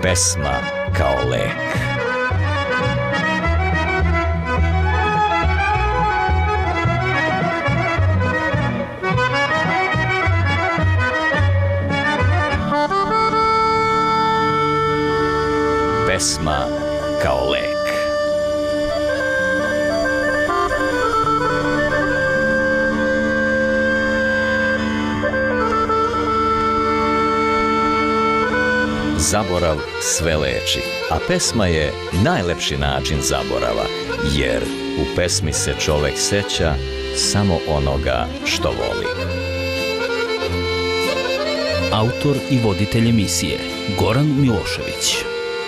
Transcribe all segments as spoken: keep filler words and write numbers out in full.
Pesma kao lek. Pesma kao lek. Zaborav sve leči, a pesma je najlepši način zaborava, jer u pesmi se čovek seća samo onoga što voli. Autor i voditelj emisije Goran Milošević.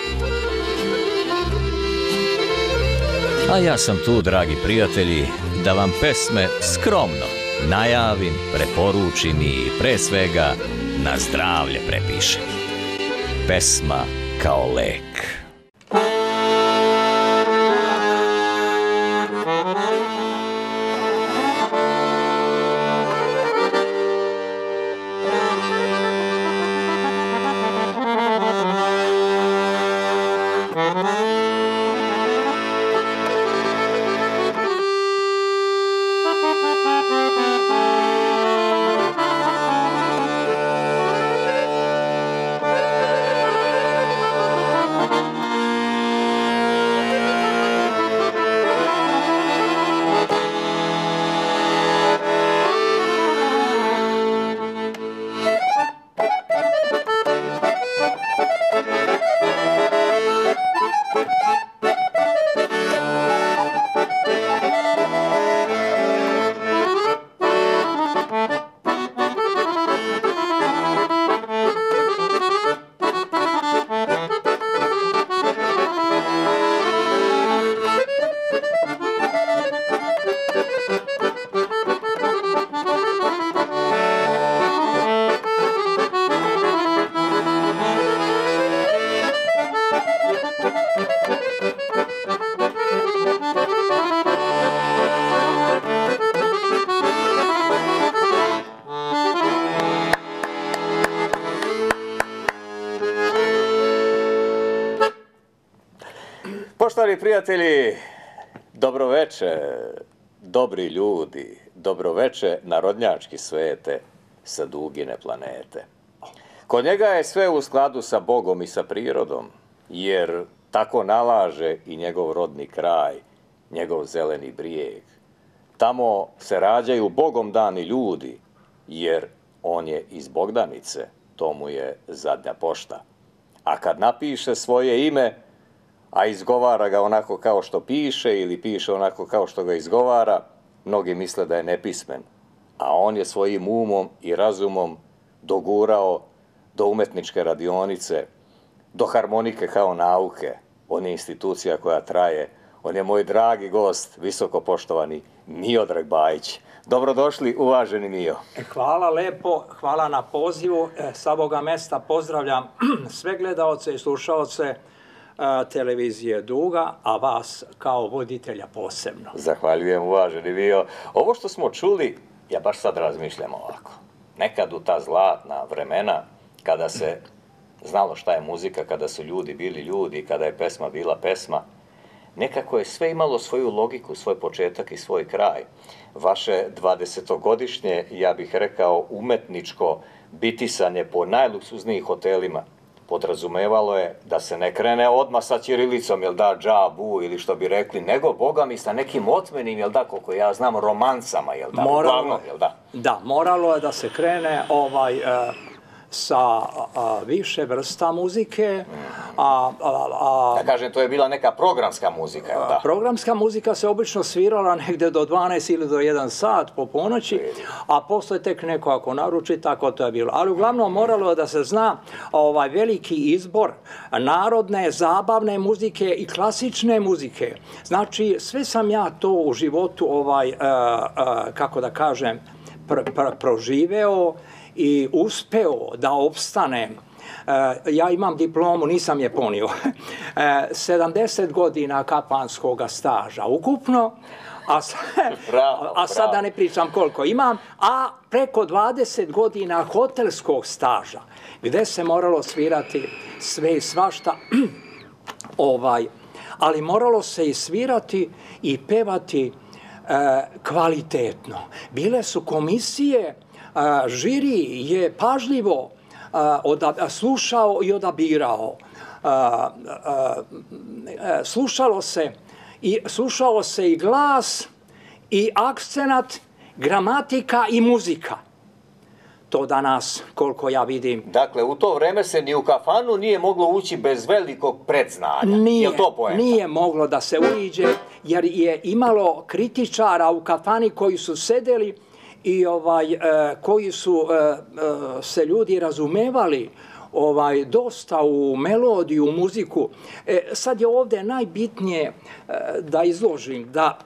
A ja sam tu, dragi prijatelji, da vam pesme skromno najavim, preporučim i pre svega na zdravlje prepišem. Pesma kao lek. Poštovani prijatelji, dobroveče, dobri ljudi, dobroveče narodnjački svete sa dugine planete. Kod njega je sve u skladu sa Bogom i sa prirodom, jer tako nalaže i njegov rodni kraj, njegov zeleni brijeg. Tamo se rađaju Bogom dani ljudi, jer on je iz Bogdanice, to mu je zadnja pošta. A kad napiše svoje ime, a izgovara ga onako kao što piše ili piše onako kao što ga izgovara, mnogi misle da je nepismen. A on je svojim umom i razumom dogurao do umetničke radionice, do harmonike kao nauke. On je institucija koja traje. On je moj dragi gost, visoko poštovani Miodrag Bajić. Dobrodošli, uvaženi Mio. Hvala lepo, hvala na pozivu. Sa ovoga mesta pozdravljam sve gledaoce i slušaoce televizije Duga, a vas kao voditelja posebno. Zahvaljujem, uvaženi Mio. Ovo što smo čuli, ja baš sad razmišljam ovako. Nekad u ta zlatna vremena, kada se znalo šta je muzika, kada su ljudi bili ljudi, kada je pesma bila pesma, nekako je sve imalo svoju logiku, svoj početak i svoj kraj. Vaše dvadesetogodišnje, ja bih rekao, umetničko bitisanje po najluksuznijih hotelima podrazumevalo je da se ne krene odmah sa ćirilicom, jel da, džabu ili što bi rekli, nego, boga mi, sa nekim otmenim, jel da, koliko ja znam, romancama, jel da, uglavnom, jel da? Da, moralo je da se krene ovaj... sa a, više vrsta muzike. A, a, a, da kažem, to je bila neka programska muzika, jel da? Programska muzika se obično svirala negde do dvanaest ili do jedan sat po ponoći, a posle tek neko ako naruči, tako to je bilo. Ali uglavnom moralo je da se zna ovaj veliki izbor narodne, zabavne muzike i klasične muzike. Znači, sve sam ja to u životu, ovaj, a, a, kako da kažem, pr pr proživeo i uspeo da opstanem. Ja imam diplomu, nisam je ponio, sedamdeset godina kapanskog staža ukupno, a, bravo, a sad da ne pričam koliko imam, a preko dvadeset godina hotelskog staža, gde se moralo svirati sve i svašta, ovaj, ali moralo se i svirati i pevati e, kvalitetno. Bile su komisije, e, žiri je pažljivo e, slušao i odabirao. E, e, slušalo se i slušao se i glas i akcenat, gramatika i muzika. To danas, koliko ja vidim... Dakle, u to vreme se ni u kafanu nije moglo ući bez velikog predznanja. Nije, je li to poenta? Nije moglo da se uđe, jer je imalo kritičara u kafani koji su sedeli i ovaj, e, koji su e, e, se ljudi razumevali ovaj, dosta u melodiju, u muziku. E, sad je ovdje najbitnije e, da izložim da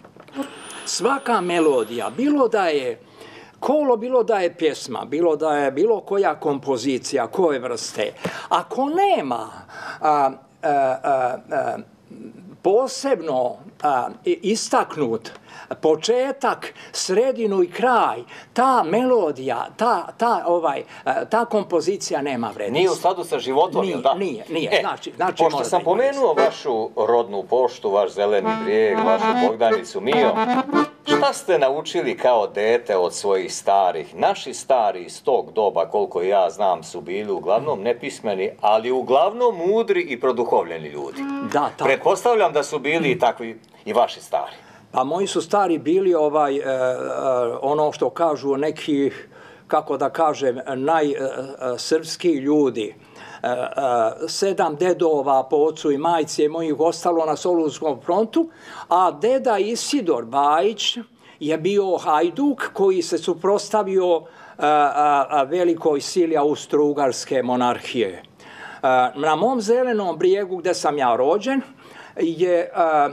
svaka melodija, bilo da je kolo, bilo da je pjesma, bilo da je bilo koja kompozicija, koje vrste, ako nema a, a, a, a, posebno a, istaknut početak, sredinu i kraj, ta melodija, ta, ta, ovaj, ta kompozicija nema vrednosti. Nije u skladu sa životom, nije, ili da? Nije, nije. E, znači, znači pošto sam pomenuo vašu rodnu poštu, vaš Zeleni brijeg, vašu Bogdanicu Mio, šta ste naučili kao dete od svojih starih? Naši stari iz tog doba, koliko ja znam, su bili uglavnom nepismeni, ali uglavnom mudri i produhovljeni ljudi. Da, tako. Pretpostavljam da su bili i takvi i vaši stari. Pa moji su stari bili ovaj, e, e, ono što kažu neki, kako da kažem, najsrpski ljudi. E, e, sedam dedova po ocu i majci je mojih ostalo na Solunskom frontu, a deda Isidor Bajić je bio hajduk koji se suprotstavio a, a, a velikoj sili Austro-Ugarske monarhije. A, na mom Zelenom brijegu, gde sam ja rođen, je a,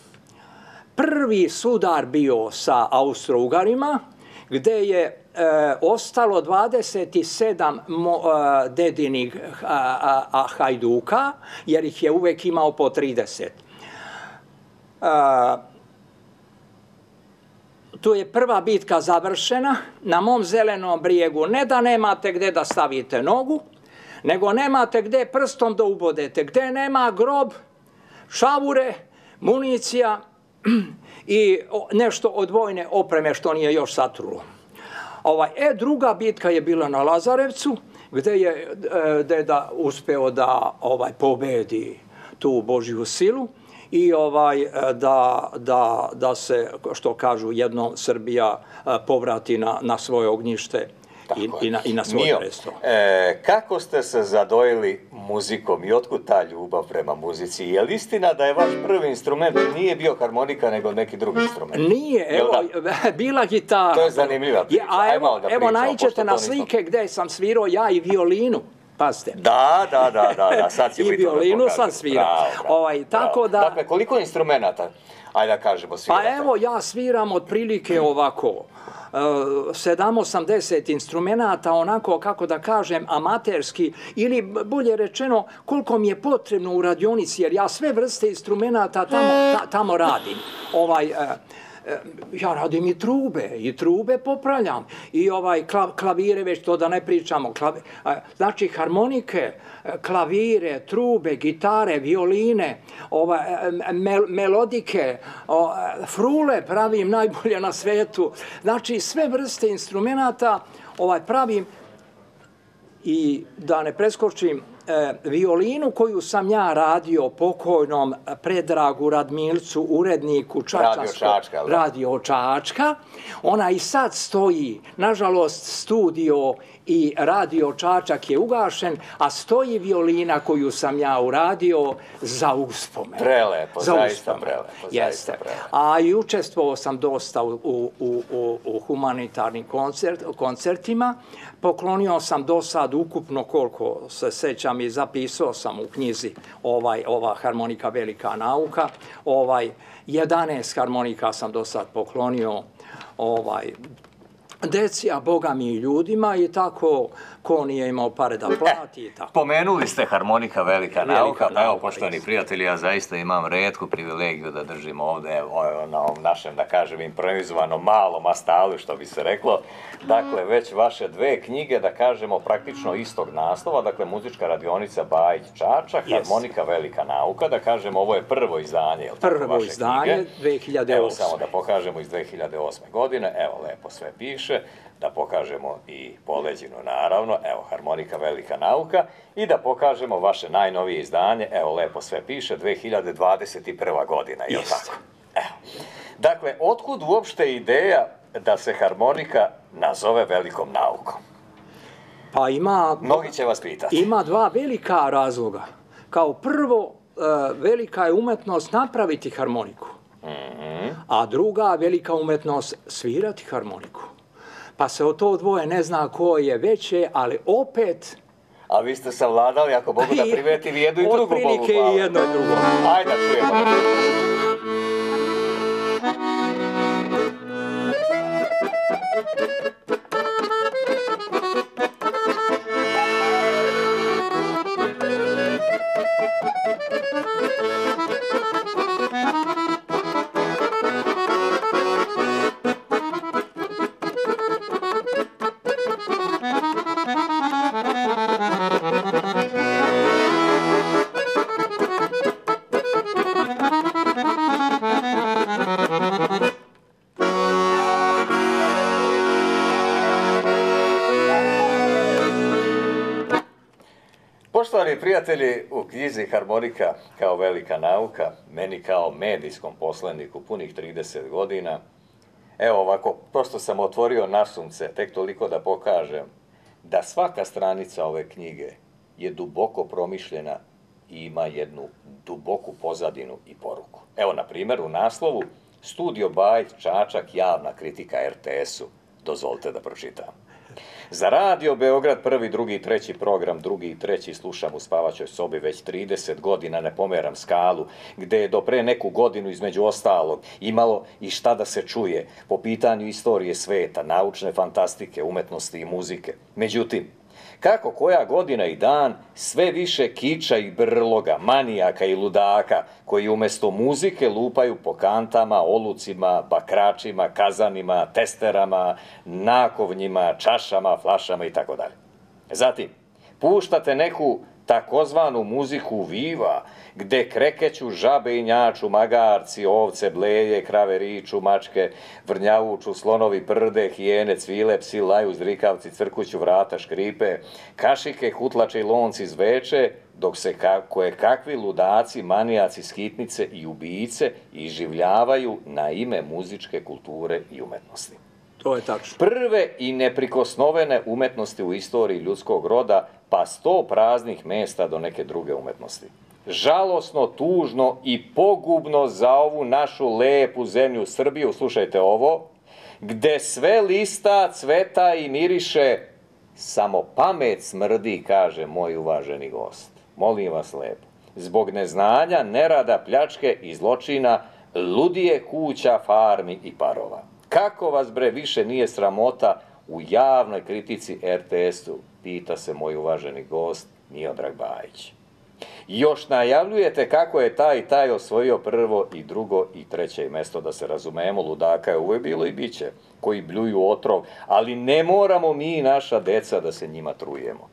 prvi sudar bio sa Austro-Ugarima, gde je e, ostalo dvadeset sedam mo, e, dedinih a, a, a, hajduka, jer ih je uvek imao po trideset. E, tu je prva bitka završena, na mom Zelenom brijegu ne da nemate gde da stavite nogu, nego nemate gde prstom da ubodete, gde nema grob, šavure, municija i nešto od vojne opreme što nije još satrulo. Ovaj, e, druga bitka je bila na Lazarevcu, gde je e, deda uspeo da ovaj, pobedi tu Božju silu i ovaj, da, da, da se, što kažu, jednom Srbija povrati na, na svoje ognjište i, i, na, i na svoje mjesto. E, kako ste se zadojili muzikom i otkud ta ljubav prema muzici? Je li istina da je vaš prvi instrument nije bio harmonika nego neki drugi instrument? Nije, evo, bila gitara. To je zanimljiva priča. Je, a evo, evo naiđete na slike nisam... gde sam svirao ja i violinu. Pazite. Da, da, da, da, da, sad će biti. I violinu sam svirao. Ovaj, tako da... Dakle, koliko instrumenta, ajde da kažemo, svirate? Pa evo, ja sviram otprilike ovako. sedam osamdeset instrumenta, onako, kako da kažem, amaterski, ili bolje rečeno, koliko mi je potrebno u radionici, jer ja sve vrste instrumenta tamo, ta, tamo radim. Ovaj... Ja radim i trube, i trube popravljam, i ovaj klavire, već to da ne pričamo, znači harmonike, klavire, trube, gitare, violine, ovaj, melodike, frule pravim najbolje na svetu, znači sve vrste instrumenta ovaj, pravim i da ne preskočim, E, violinu koju sam ja radio pokojnom Predragu Radmilcu, uredniku Čačanskog Radio Čačka, ona i sad stoji, nažalost studio i Radio Čačak je ugašen, a stoji violina koju sam ja uradio za uspomen. Prelepo, za zaista prelepo. Jeste. Prelepo. A i učestvovao sam dosta u, u, u, u humanitarnim koncert, koncertima, poklonio sam do sad ukupno, koliko se sećam i zapisao sam u knjizi ovaj, ova harmonika Velika nauka, ovaj, jedanaest harmonika sam do sad poklonio, ovaj, deci, a boga mi i ljudima i tako ko nije imao pare da plati i tako. Pomenuli ste harmonika velika, Velika nauka, pa evo, nauka, poštovani jest. prijatelji, ja zaista imam retku privilegiju da držim ovde, evo, na ovom našem, da kažem, improvizovanom malom astalu, što bi se reklo. Dakle, već vaše dve knjige, da kažemo, praktično istog naslova, dakle, muzička radionica Bajić-Čačak, Jest. harmonika velika nauka, da kažemo, ovo je prvo izdanje, jel tako, Prvo vaše izdanje, knjige? dve hiljade Evo, osme. samo da pokažemo iz dve hiljade osme godine, evo, lepo sve piše, da pokažemo i poleđinu, naravno, evo, harmonika velika nauka, i da pokažemo vaše najnovije izdanje, evo, lepo sve piše, dve hiljade dvadeset prva godina, jel Jest. tako? Evo. Dakle, otkud uopšte ideja da se harmonika nazove velikom naukom? Pa ima... Mnogi će vas pitati. Ima dva velika razloga. Kao prvo, e, velika je umetnost napraviti harmoniku, a druga velika umetnost svirati harmoniku. Pa se od to dvoje ne zna ko je veće, ali opet... A vi ste savladali, ako Bogu da primetili, jednu i drugu Bogu hvala. Otprilike i jedno i drugo. Ajde da čujemo. Poštovani prijatelji, u knjizi Harmonika kao velika nauka, meni kao medijskom poslaniku punih trideset godina, evo ovako, prosto sam otvorio nasumce, tek toliko da pokažem da svaka stranica ove knjige je duboko promišljena i ima jednu duboku pozadinu i poruku. Evo, na primjer, u naslovu Studio Bajić-Čačak, javna kritika er te esu. Dozvolite da pročitam. Za Radio Beograd prvi, drugi i treći program, drugi i treći slušam u spavaćoj sobi već trideset godina, ne pomeram skalu, gde je do pre neku godinu između ostalog imalo i šta da se čuje po pitanju istorije sveta, naučne fantastike, umetnosti i muzike. Međutim, kako koja godina i dan, sve više kiča i brloga, manijaka i ludaka, koji umjesto muzike lupaju po kantama, olucima, bakračima, kazanima, testerama, nakovnjima, čašama, flašama i tako dalje. Zatim, puštate neku takozvanu muziku viva, gde krekeću žabe i njaču, magarci, ovce, bleje, krave riču, mačke, vrnjavuču, slonovi prde, hijene, cvile, psi laju, zdrikavci, crkuću, vrata, škripe, kašike, hutlače i lonci zveče, dok se koje kakvi ludaci, manijaci, skitnice i ubijice iživljavaju na ime muzičke kulture i umetnosti. To je tačno. Prve i neprikosnovene umetnosti u istoriji ljudskog roda, pa sto praznih mesta do neke druge umetnosti. Žalosno, tužno i pogubno za ovu našu lepu zemlju Srbiju, slušajte ovo, gde sve lista, cveta i miriše, samo pamet smrdi, kaže moj uvaženi gost. Molim vas lepo, zbog neznanja, nerada, pljačke i zločina, ludije kuća, farmi i parova. Kako vas bre više nije sramota u javnoj kritici er te esu, pita se moj uvaženi gost Miodrag Bajić. Još najavljujete kako je taj i taj osvojio prvo i drugo i treće mesto, da se razumemo, ludaka je uvijek bilo i biće, koji bljuju otrov, ali ne moramo mi i naša deca da se njima trujemo.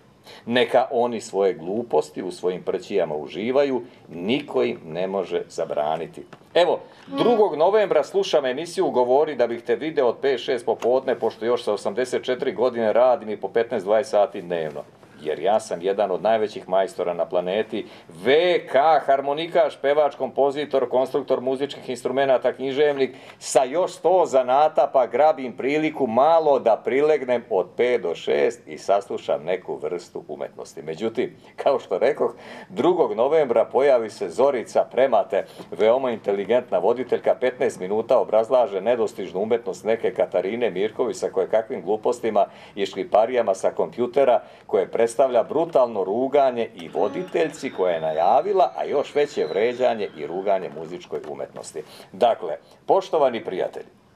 Neka oni svoje gluposti u svojim prćijama uživaju, niko im ne može zabraniti. Evo, drugog novembra slušam emisiju Govori da bih te video od pet šest popodne, pošto još sa osamdeset četiri godine radim i po petnaest dvadeset sati dnevno. Jer ja sam jedan od najvećih majstora na planeti, ve ka harmonikaš, pevač, kompozitor, konstruktor muzičkih instrumenata, književnik, sa još sto zanata, pa grabim priliku malo da prilegnem od pet do šest i saslušam neku vrstu umetnosti. Međutim, kao što rekoh, drugog novembra pojavi se Zorica Premate, veoma inteligentna voditeljka, petnaest minuta obrazlaže nedostižnu umetnost neke Katarine Mirković sa kojekakvim glupostima i škriparijama sa kompjutera, koje predstavljaju predstavlja brutalno ruganje i voditeljci koja je najavila, a još veće vređanje i ruganje muzičkoj umetnosti. Dakle, poštovani prijatelji,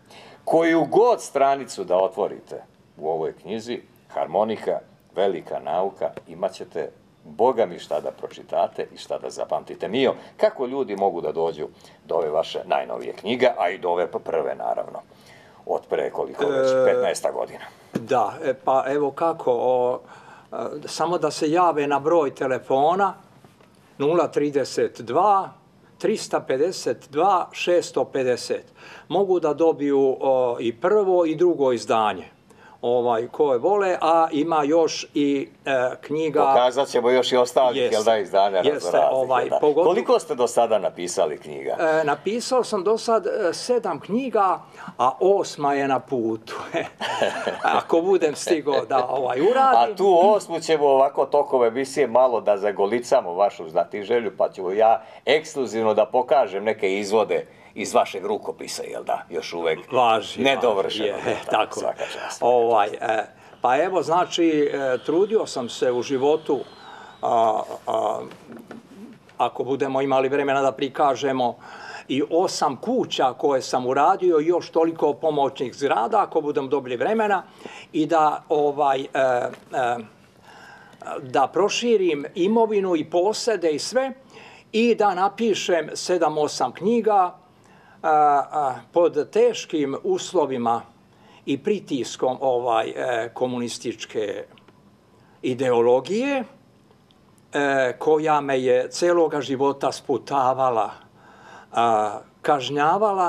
koju god stranicu da otvorite u ovoj knjizi, harmonika, velika nauka, imat ćete Boga mi šta da pročitate i šta da zapamtite. Mio, kako ljudi mogu da dođu do ove vaše najnovije knjige, a i do ove prve, naravno, od pre koliko već, petnaest godina? Da, e, pa evo kako, o, a, samo da se jave na broj telefona nula trideset dva trista pedeset dva šesto pedeset. Mogu da dobiju o, i prvo i drugo izdanje. Ovaj, koje vole, a ima još i e, knjiga... Pokazat ćemo još i ostalih, jeste, jel da, izdanja jeste, ovaj, da. pogotovo, Koliko ste do sada napisali knjiga? E, napisao sam do sad e, sedam knjiga, a osma je na putu. Ako budem stigao da ovaj uradim. A tu osmu ćemo ovako tokom emisije malo da zagolicamo vašu znatiželju, pa ću ja ekskluzivno da pokažem neke izvode iz vašeg rukopisa, jel da, još uvek Važi, nedovršeno. je, je, tako. Svaka čast. Ovaj, e, pa evo, znači, e, trudio sam se u životu, a, a, ako budemo imali vremena da prikažemo, i osam kuća koje sam uradio, još toliko pomoćnih zgrada, ako budem dobili vremena, i da ovaj... E, e, da proširim imovinu i posede i sve, i da napišem sedam osam knjiga a, a, pod teškim uslovima i pritiskom ovaj e, komunističke ideologije e, koja me je celoga života sputavala, a, kažnjavala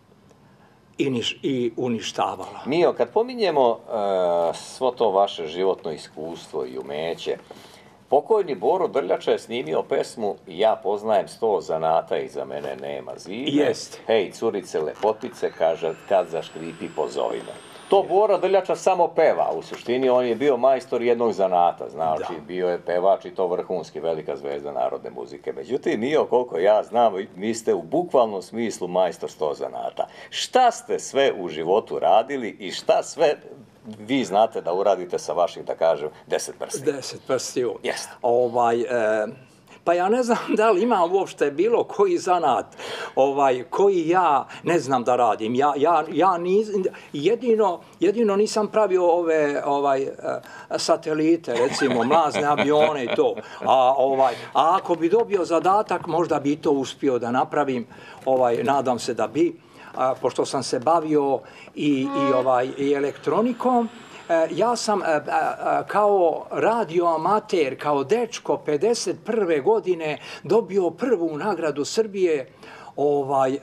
i, niš, i uništavala. Mio, kad pominjemo uh, svo to vaše životno iskustvo i umeće, pokojni Boro Drljača je snimio pesmu Ja poznajem sto zanata i za mene nema zime. Jest. Hej, curice lepotice, kaže, kad zaškripi pozovi me. To Boro Drljača samo peva, u suštini on je bio majstor jednog zanata, znači da. Bio je pevač i to vrhunski, velika zvezda narodne muzike. Međutim, Mio, koliko ja znam, vi ste u bukvalnom smislu majstor sto zanata. Šta ste sve u životu radili i šta sve vi znate da uradite sa vaših, da kažem, deset prstiju? Deset prstiju. Jeste. Ovaj... E... Pa ja ne znam da li ima uopšte bilo koji zanat ovaj, koji ja ne znam da radim. Ja, ja, ja niz, jedino, jedino nisam pravio ove ovaj, satelite, recimo mlazne avione i to. A, ovaj, a ako bi dobio zadatak, možda bi to uspio da napravim. Ovaj, nadam se da bi, a, pošto sam se bavio i, i, ovaj, i elektronikom. Ja sam kao radioamater, kao dečko pedeset prve godine dobio prvu nagradu Srbije ovaj,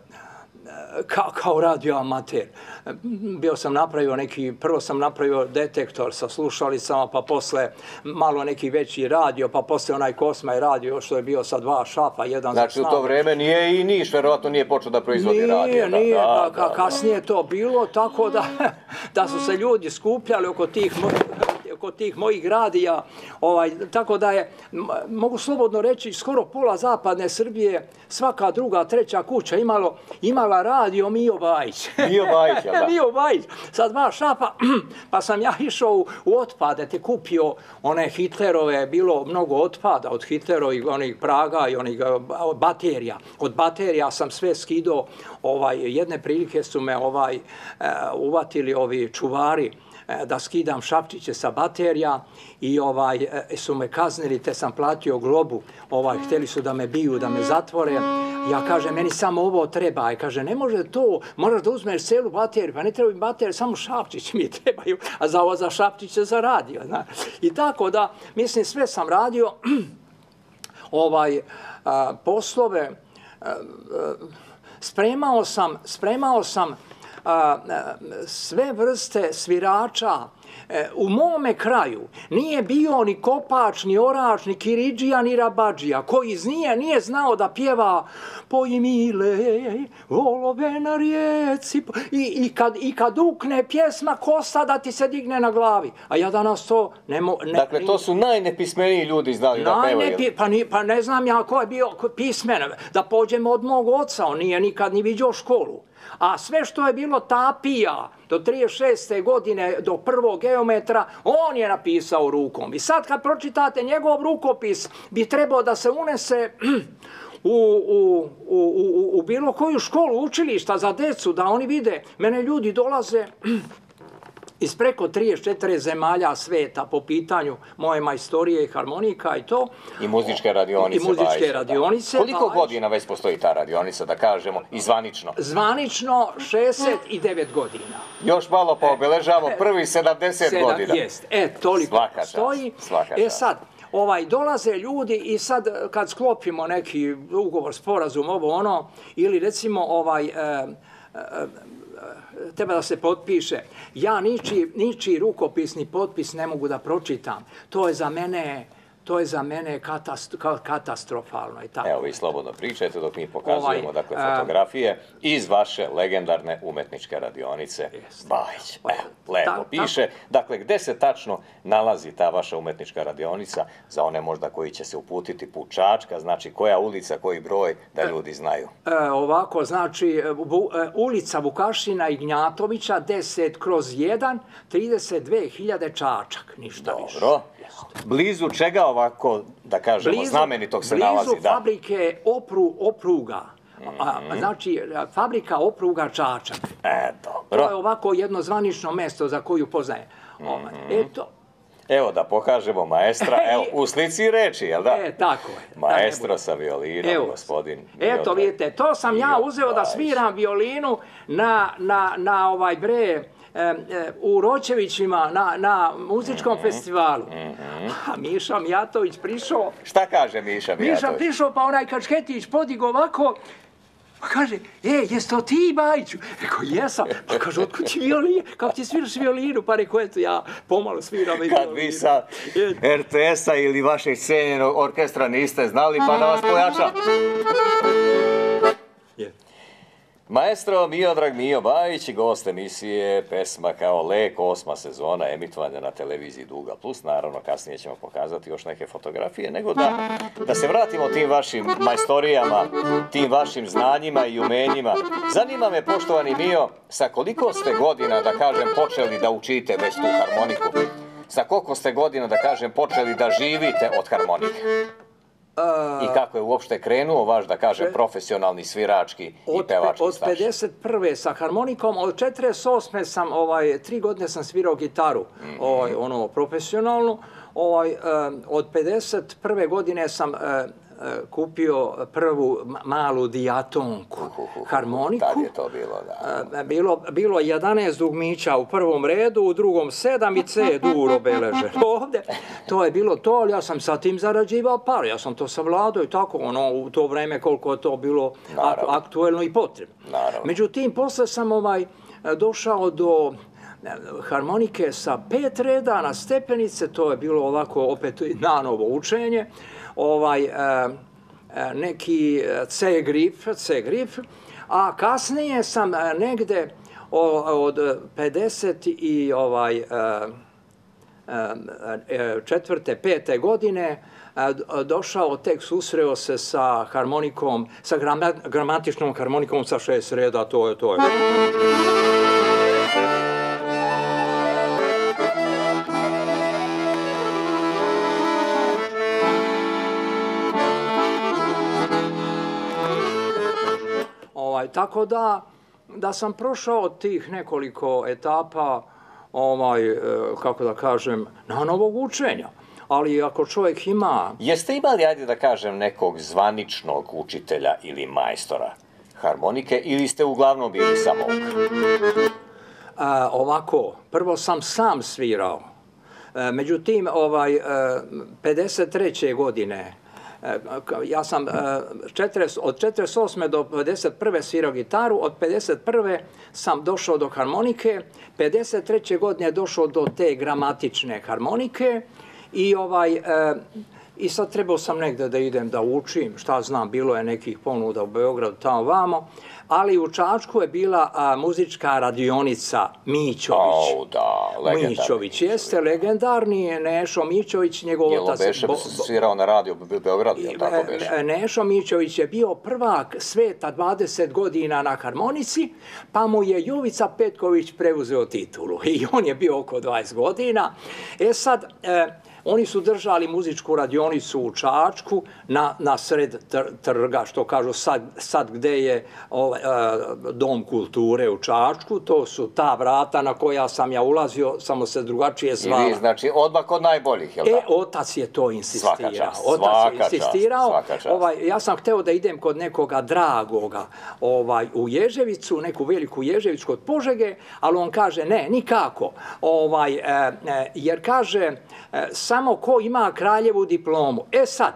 kao, kao radioamater. Bio sam napravio neki, prvo sam napravio detektor sa slušalicama, pa posle malo neki veći radio, pa posle onaj Kosmaj radio što je bio sa dva šafa, jedan znači, za snagu. Znači u to vreme nije i Niš, verovatno nije počeo da proizvodi nije, radio. Nije, nije, da, da, kasnije to bilo, tako da, da su se ljudi skupljali oko tih kod tih mojih radija, ovaj, tako da je, mogu slobodno reći, skoro pola zapadne Srbije, svaka druga, treća kuća imalo, imala radio Mio Bajić. Mio Bajić, jel da? Mio Bajić, sa dva šapa, pa sam ja išao u, u otpade, te kupio one Hitlerove, bilo mnogo otpada od Hitlerovih, onih praga i onih baterija. Od baterija sam sve skidao, ovaj, jedne prilike su me ovaj, uh, uvatili ovi čuvari, da skidam šapčiće sa baterija i ovaj su me kaznili, te sam platio globu. Ovaj hteli su da me biju, da me zatvore. Ja kažem, meni samo ovo treba. I kaže, ne može to, moraš da uzmeš celu bateriju. Pa ne treba mi bateriju, samo šapčići mi trebaju. A za ovo za šapčiće za radio. Zna. I tako da, mislim, sve sam radio ovaj a, poslove. A, a, spremao sam, spremao sam A, sve vrste svirača. E, u mome kraju nije bio ni kopač, ni orač, ni kiridžija, ni rabadžija, koji nije, nije znao da pjeva Poj mile, volove na rijeci, i, i, kad, i kad ukne pjesma, kosa da ti se digne na glavi. A ja danas to ne mogu... Dakle, to su najnepismeniji ljudi znali da pevaju. Pa, ni, pa ne znam ja ko je bio pismen, da pođemo od mog oca, on nije nikad ni vidio školu. A sve što je bilo tapija do trideset šeste godine, do prvog geometra, on je napisao rukom. I sad kad pročitate njegov rukopis, bi trebao da se unese u, u, u, u bilo koju školu, učilišta za decu, da oni vide, mene ljudi dolaze iz preko trideset četiri zemalja sveta po pitanju moje majstorije i harmonika i to. I muzičke radionice. I muzičke Bajić, radionice. Koliko Bajić. godina već postoji ta radionica, da kažemo, i zvanično? Zvanično šezdeset devet godina. Još malo pa obeležavamo prvi sedamdeset Sedam, godina. Jest, e, toliko Svaka čast, stoji. svaka E čast. sad, ovaj, dolaze ljudi i sad kad sklopimo neki ugovor, sporazum, ovo ono, ili recimo ovaj... E, e, treba da se potpiše. Ja ničiji, ničiji rukopisni potpis ne mogu da pročitam. To je za mene, to je za mene katastro, katastrofalno. I tako. Evo, vi slobodno pričajte dok mi pokazujemo Ovaj, dakle, a- fotografije iz vaše legendarne umetničke radionice Jest. Bajić. Ovaj, Evo, lepo ta- ta- piše. Dakle, gde se tačno nalazi ta vaša umetnička radionica za one možda koji će se uputiti put Čačka, znači koja ulica, koji broj, da ljudi znaju. E, ovako, znači, bu, e, ulica Vukašina i Gnjatovića, deset kroz jedan, trideset dve hiljade Čačak, ništa više. Dobro. Blizu čega ovako, da kažemo, znamenitog se nalazi? Blizu fabrike opru, opruga. A, znači, fabrika opruga Čačak. E, To je dobro. ovako jedno zvanično mesto za koju poznaje. Ovaj, Eto, Evo da pokažemo maestra, evo, u slici reči, jel da? e, tako je. Da ne Maestro bude. sa violinom, Evo, gospodin. Eto, Miodrag vidite, to sam ja Mio uzeo da Bajić. sviram violinu na, na, na ovaj bre, e, e, u Ročevićima, na, na muzičkom festivalu. A Miša Mijatović prišao, Šta kaže Miša Miša Mijatović? prišao, pa onaj Kačketić podigo ovako, pa kaže, e, jes to ti, Bajiću? Rekao, jesam. Pa kaže, otkud ti violin? Kako ti sviraš violinu? Pa rekao, eto, ja pomalo sviram i Kad violinu. vi sa E, er te esa ili vašeg cenjenog orkestra niste znali, pa da vas pojačam. je. Maestro Miodrag Mio Bajić, gost emisije Pesma kao lek, osma sezona emitovanja na televiziji Duga Plus. Naravno, kasnije ćemo pokazati još neke fotografije, nego da, da se vratimo tim vašim majstorijama, tim vašim znanjima i umenjima. Zanima me, poštovani Mio, sa koliko ste godina, da kažem, počeli da učite već tu harmoniku? Sa koliko ste godina, da kažem, počeli da živite od harmonike? I kako je uopšte krenuo vaš, da kažem, profesionalni svirački i Od, pevački od staž? pedeset prve sa harmonikom, od četrdeset osme sam, ovaj, tri godine sam svirao gitaru, ovaj, ono, profesionalno. Ovaj, eh, od pedeset prve godine sam eh, eh, kupio prvu ma- malu dijatonku, harmoniku. Tad je to bilo, da. E, Bilo, bilo jedanaest dugmića u prvom redu, u drugom sedam i C dur obeležen. Ovde, to je bilo to, ali ja sam sa tim zarađivao par, ja sam to savladao i tako, ono, u to vreme koliko je to bilo ak- Naravno. aktuelno i potrebno. Naravno. Međutim, posle sam ovaj, došao do e, harmonike sa pet reda na stepenice, to je bilo ovako opet nanovo učenje, ovaj, e, e, neki C grif, C grif, a kasnije sam e, negde o- od pedeset i ovaj, e, e, četvrte, pete godine e, d- došao, tek susreo se sa harmonikom, sa grama, gramatičnom harmonikom sa šest reda, to je to. Je. Ovaj, tako da, da sam prošao tih nekoliko etapa, ovaj, e, kako da kažem, na novog učenja. Ali ako čovjek ima, Jeste imali, ajde da kažem, nekog zvaničnog učitelja ili majstora harmonike ili ste uglavnom bili samouk? a, ovako, prvo sam sam svirao. E, međutim, ovaj, e, pedeset treće godine, e, ka- ja sam e, četrdeset od četrdeset osme do pedeset prve svirao gitaru, od pedeset prve sam došao do harmonike, pedeset treće godine došao do te gramatične harmonike i ovaj... e, I sad trebao sam negde da idem da učim, šta znam, bilo je nekih ponuda u Beogradu, tamo vamo, ali u Čačku je bila a, muzička radionica Mićović. O, da, legendarni. Mićović jeste legendarni Nešo Mićović, njegov Jel otac. beše bo- bo- svirao na radio u Beogradu, jel tako beše? E, Nešo Mićović je bio prvak sveta dvadeset godina na harmonici, pa mu je Jovica Petković preuzeo titulu i on je bio oko dvadeset godina. E sad, e, Oni su držali muzičku radionicu u Čačku na, na sred trga, što kažu sad, sad gde je ovaj, Dom kulture u Čačku, to su ta vrata na koja sam ja ulazio, samo se drugačije zvala. I vi, znači, odmah kod najboljih, jel' E, tako? otac je to insistirao. Svaka čast, otac svaka je insistirao. čast, svaka čast. Ovaj, ja sam hteo da idem kod nekoga dragoga ovaj, u Ježevicu, neku veliku Ježevicu kod Požege, ali on kaže ne, nikako. Ovaj, e, e, jer kaže e, samo ko ima kraljevu diplomu. E sad,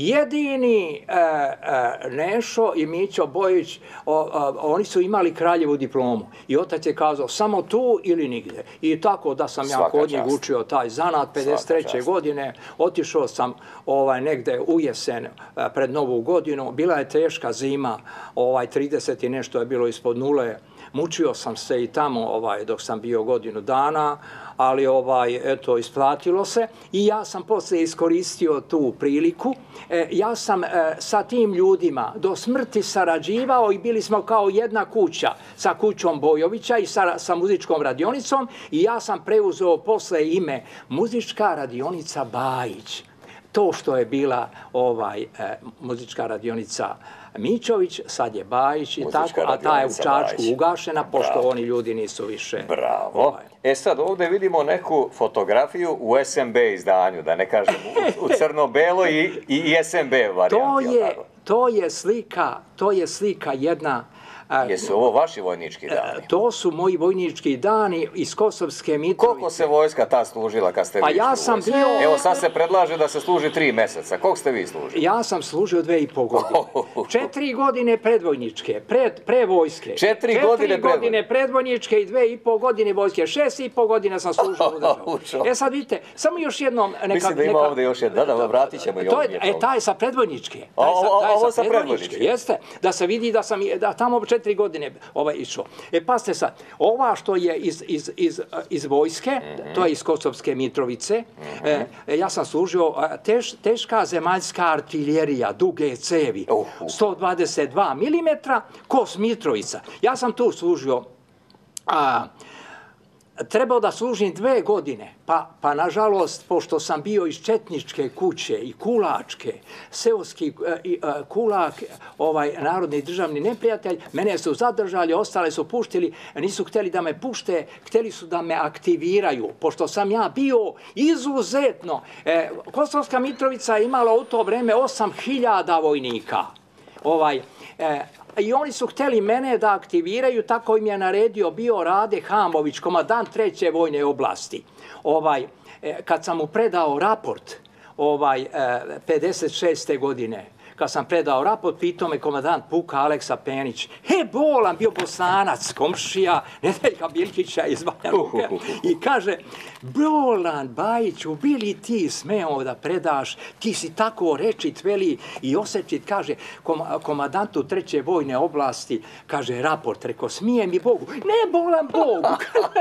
jedini e, e, Nešo i Mićo Bojić, o, o, oni su imali kraljevu diplomu. I otac je kazao samo tu ili nigde. I tako da sam ja kod njeg učio taj zanat pedeset treće godine. Otišao sam ovaj, negde u jesen pred Novu godinu. Bila je teška zima, ovaj, trideset i nešto je bilo ispod nule. Mučio sam se i tamo ovaj, dok sam bio godinu dana, ali ovaj, eto, isplatilo se i ja sam posle iskoristio tu priliku. E, ja sam e, sa tim ljudima do smrti sarađivao i bili smo kao jedna kuća sa kućom Bojovića i sa, sa muzičkom radionicom i ja sam preuzeo posle ime Muzička radionica Bajić. To što je bila ovaj, e, muzička radionica Mićović, sad je Bajić i tako, a ta je u Čačku ugašena, pošto Bravo. Oni ljudi nisu više... Bravo. Ovaj. E sad, ovdje vidimo neku fotografiju u S M B izdanju, da ne kažem u, u crno-belo i, i S M B varijanti. To je, to je slika, to je slika jedna... Jesu ovo vaši vojnički dani? To su moji vojnički dani iz Kosovske Mitrovice. Koliko se vojska ta služila kad ste vi pa ja sam bio... Evo sad se predlaže da se služi tri meseca. Koliko ste vi služili? Ja sam služio dve i pol godine. Četiri godine predvojničke, pred, pre vojske. Četiri, Četiri godine, godine predvojničke i dve i pol godine vojske. Šest i pol godine sam služio u državu. E sad vidite, samo još jednom... Neka, Mislim da ima neka, ovdje još jedna, da, da vratit ćemo i ovdje. E, taj sa predvojničke. Taj sa, taj ovo sa predvojničke. Jeste, da se vidi da sam da tamo četiri godine ovaj išao. E, pasite sad, ova što je iz, iz, iz, iz vojske, mm-hmm. to je iz Kosovske Mitrovice, mm-hmm. e, ja sam služio teš, teška zemaljska artiljerija, duge cevi, uh, uh. sto dvadeset dva milimetra, Kos Mitrovica. Ja sam tu služio... A, trebao da služim dve godine, pa, pa nažalost, pošto sam bio iz četničke kuće i kulačke, seoski uh, kulak, ovaj narodni državni neprijatelj, mene su zadržali, ostale su puštili, nisu htjeli da me pušte, htjeli su da me aktiviraju, pošto sam ja bio izuzetno. E, Kosovska Mitrovica je imala u to vreme osam hiljada vojnika. Ovaj, e, I oni su htjeli mene da aktiviraju, tako im je naredio bio Rade Hamović, komandant treće vojne oblasti. Ovaj, kad sam mu predao raport ovaj, pedeset šeste godine, kad sam predao raport, pitao me komandant puka Aleksa Penić, he, bolan, bio Bosanac, komšija, Nedeljka Biljkića iz Banja Luke, i kaže, bolan, Bajiću, bili ti smeo da predaš, ti si tako rečit, veli, i osjećit, kaže, kom, komandantu treće vojne oblasti, kaže, raport, reko, smije mi Bogu, ne, bolan, Bogu,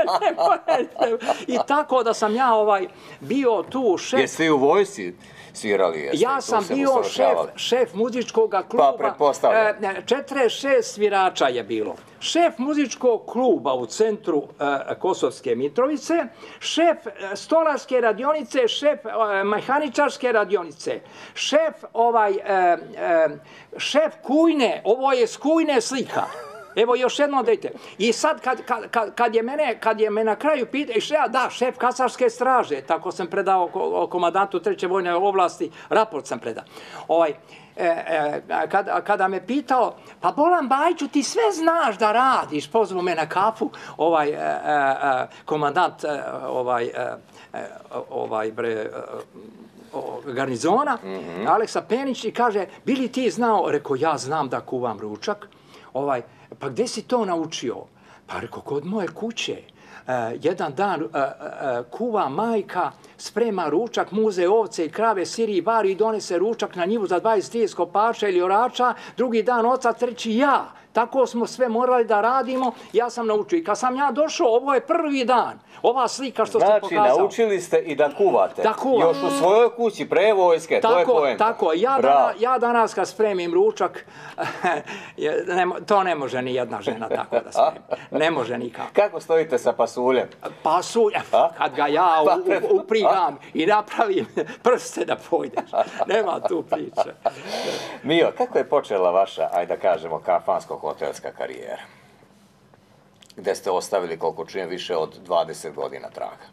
i tako da sam ja ovaj bio tu šef. Jeste u vojsci svirali? Jeste, ja sam bio šef, šef muzičkog kluba, pa, pretpostavljam. četrdeset šest svirača je bilo. Šef muzičkog kluba u centru e, Kosovske Mitrovice, šef stolarske radionice, šef e, mehaničarske radionice, šef ovaj, e, e, šef kujne, ovo je s kujne slika. Evo još jedno dajte. I sad kad, kad, kad, je mene, kad je me na kraju pitao, da, šef kasarske straže, tako sam predao komandantu treće vojne oblasti, raport sam predao. Ovaj, e, e, kad, kada me pitao, pa bolan Bajiću, ti sve znaš da radiš, pozvao me na kafu, ovaj, e, e, komandant, e, ovaj, e, ovaj, bre, e, garnizona, mm-hmm. Aleksa Penić, i kaže, bili ti znao, rekao, ja znam da kuvam ručak, ovaj, pa gde si to naučio? Pa rekao, kod moje kuće. Uh, jedan dan uh, uh, kuva majka, sprema ručak, muze ovce i krave, siri i vari i donese ručak na njivu za dvadeset trideset kopača ili orača, drugi dan oca, treći ja. tako smo sve morali da radimo, ja sam naučio. I kad sam ja došao, ovo je prvi dan, ova slika što ste pokazao. Znači, naučili ste i da kuvate. Da kuvam. Još u svojoj kući, pre vojske, to je poenta. Tako, ja, dana, ja danas kad spremim ručak, ne, to ne može ni jedna žena tako da spremi. Ne može nikako. Kako stojite sa pasuljem? Pasuljem, kad ga ja uprigam i napravim prste da pojdeš. Nema tu priče. Mio, kako je počela vaša, ajde da kažemo, kafansko-hotelska karijera? Gde ste ostavili, koliko čujem, više od dvadeset godina traga?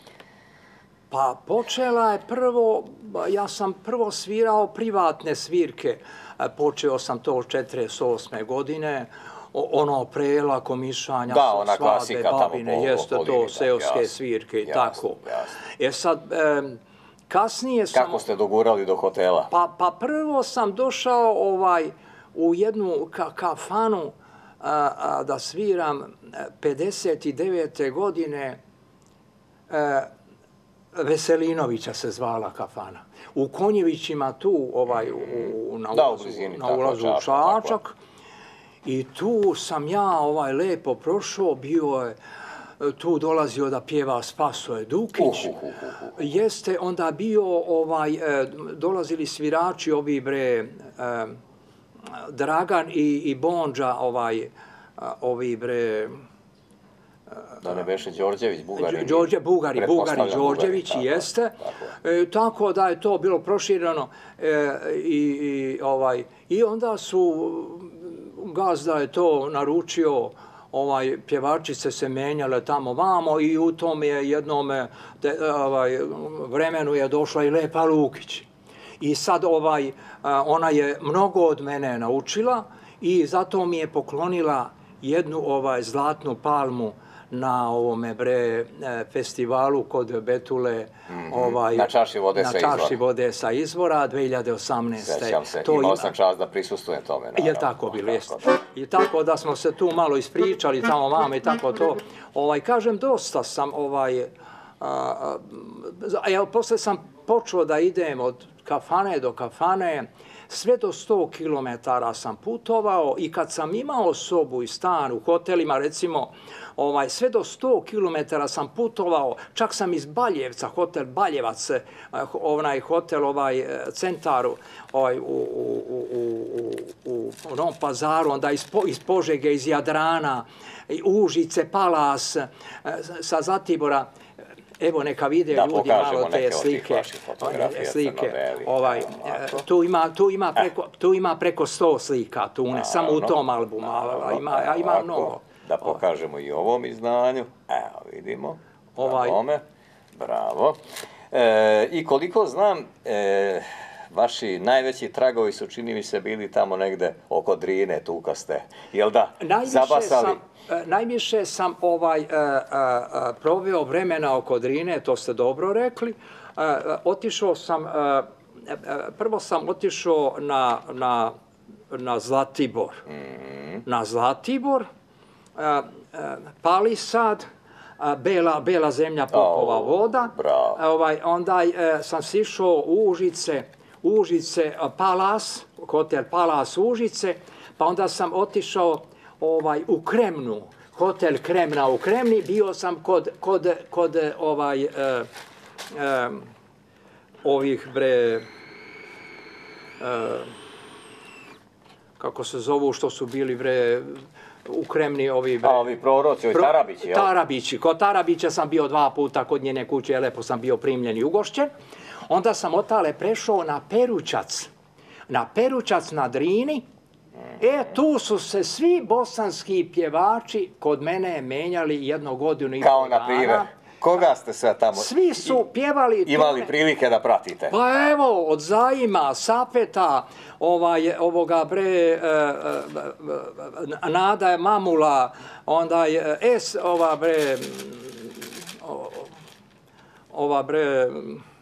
Pa počela je prvo, ja sam prvo svirao privatne svirke. Počeo sam to od četrdeset osme godine. Ono prela, komišanja, da, ona svadbe, klasika, babine, tamo po jeste to, seoske svirke i jasno, tako. Jasno. E sad, e, kasnije sam... Kako ste dogurali do hotela? Pa, pa prvo sam došao ovaj, u jednu ka, kafanu a, a, da sviram pedeset devete godine. E, Veselinovića se zvala kafana. U Konjevićima tu, ovaj, u, na da, ulazu, u, blizini, na ulazu u Čačak. I tu sam ja ovaj, lepo prošao, bio je, tu dolazio da pjeva Spasoje Dukić. Uh, uh, uh, uh. Jeste onda bio, ovaj, dolazili svirači, ovi bre, Dragan i, i Bondža, ovaj, ovi bre, da ne beše Đorđević, Bugari. Đorđe, Bugari, Bugari, Đorđević, jeste. Tako, e, tako da je to bilo prošireno e, i, i, ovaj, i onda su, gazda je to naručio, ovaj, pjevačice se menjale tamo vamo i u tom je jednom de, ovaj, vremenu je došla i Lepa Lukić. I sad ovaj, ona je mnogo od mene naučila i zato mi je poklonila jednu ovaj, zlatnu palmu na ovome bre festivalu kod Betule, mm-hmm. ovaj, na čaši vode, na sa, čaši izvora. vode sa izvora dve hiljade osamnaeste. Sećam se, to imao ima... sam čast da prisustujem tome. Naravno. Je tako bilo, jeste. I tako da smo se tu malo ispričali, tamo vama i tako to. Ovaj, kažem, dosta sam, ovaj, a, a, a, posle sam počeo da idem od kafane do kafane, sve do sto kilometara sam putovao i kad sam imao sobu i stan u hotelima, recimo, ovaj, sve do sto kilometara sam putovao, čak sam iz Baljevca, hotel Baljevac, onaj hotel, ovaj, centaru, ovaj, u, u, u, u, u Novom Pazaru, onda iz, iz Požege, iz Jadrana, Užice, Palas, sa Zlatibora. Evo, neka vide da, ljudi malo te slike. slike. Ovaj, tu, ima, tu, ima preko, tu ima preko sto slika, tu ne, samo u tom albumu, a ima, a ima mnogo. Da pokažemo i ovom izdanju. Evo, vidimo. Ovaj. Tome. Bravo. E, I koliko znam, e, vaši najveći tragovi su, čini mi se, bili tamo negde oko Drine, tuka ste. Jel da? Najviše Zabasali? Sam, najviše sam ovaj, a, a, a, proveo vremena oko Drine, to ste dobro rekli. A, a, otišao sam, a, a, prvo sam otišao na, na, na Zlatibor. Mm-hmm. Na Zlatibor, a, a, Palisad, a, Bela, Bela zemlja, Popova oh, voda. A, ovaj, onda a, sam sišao u Užice, Užice, Palas, hotel Palas Užice, pa onda sam otišao ovaj, u Kremnu, hotel Kremna u Kremni, bio sam kod, kod, kod ovaj, eh, eh, ovih bre, eh, kako se zovu, što su bili bre, u Kremni ovi bre. A ovi proroci, ovi pro, Tarabići, jel? Tarabići, kod Tarabića sam bio dva puta, kod njene kuće, lepo sam bio primljen i ugošćen. Onda sam otale prešao na Perućac, na Perućac na Drini. E, tu su se svi bosanski pjevači kod mene menjali jednu godinu i kao na primjer, koga ste sve tamo svi su pjevali imali tome. Prilike da pratite? Pa evo, od Zajima, Sapeta, ovaj, ovoga bre, e, e, Nada je Mamula, onda je Es, ova bre, ova bre,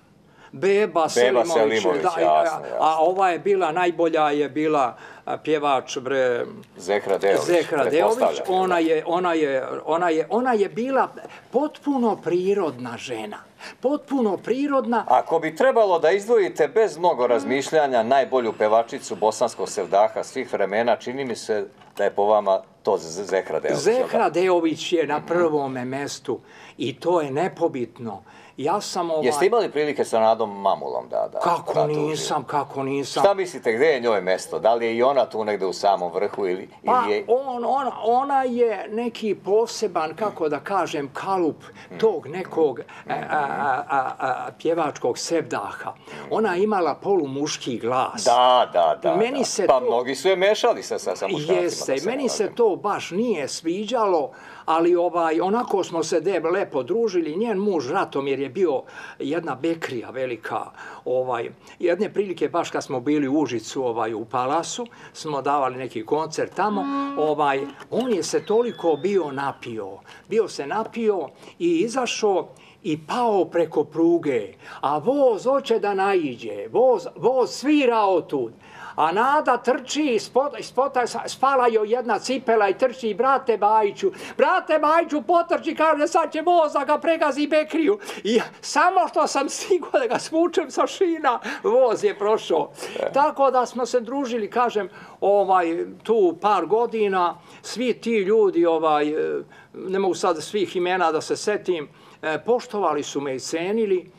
Beba Selimović, da, jasno, jasno. A ova je bila, najbolja je bila pjevač, bre... Zehra Deović. Zehra Deović, ona je, ona, je, ona, je, ona je bila potpuno prirodna žena. Potpuno prirodna. Ako bi trebalo da izdvojite bez mnogo razmišljanja najbolju pevačicu bosanskog sevdaha svih vremena, čini mi se da je po vama to Zehra Deović. Zehra Deović je na prvome mestu i to je nepobitno. Ja sam ovaj... Jeste imali prilike sa Nadom Mamulom da... da kako da nisam, kako nisam. Šta mislite, gdje je njoj mesto? Da li je i ona tu negdje u samom vrhu ili, pa, ili je... On, ona, ona je neki poseban, kako da kažem, kalup tog nekog a, a, a, a, pjevačkog sevdaha. Ona je imala polumuški glas. Da, da, da. Meni da. se pa to... mnogi su je mešali sa, sa, sa muškarcima. Jeste, meni se to baš nije sviđalo, ali ovaj, onako smo se de lepo družili. Njen muž Ratomir je bio jedna bekrija velika. Ovaj, jedne prilike, baš kad smo bili u Užicu ovaj, u Palasu, smo davali neki koncert tamo, ovaj, on je se toliko bio napio. Bio se napio i izašao i pao preko pruge, a voz hoće da naiđe, voz, voz svira otud. A Nada trči, ispota spala joj jedna cipela i trči, brate Bajiću, brate Bajiću potrči, kaže sad će voz da ga pregazi bekriju. I samo što sam stigao da ga svučem sa šina, voz je prošao. E. Tako da smo se družili, kažem, ovaj, tu par godina, svi ti ljudi, ovaj, ne mogu sad svih imena da se setim, poštovali su me i cenili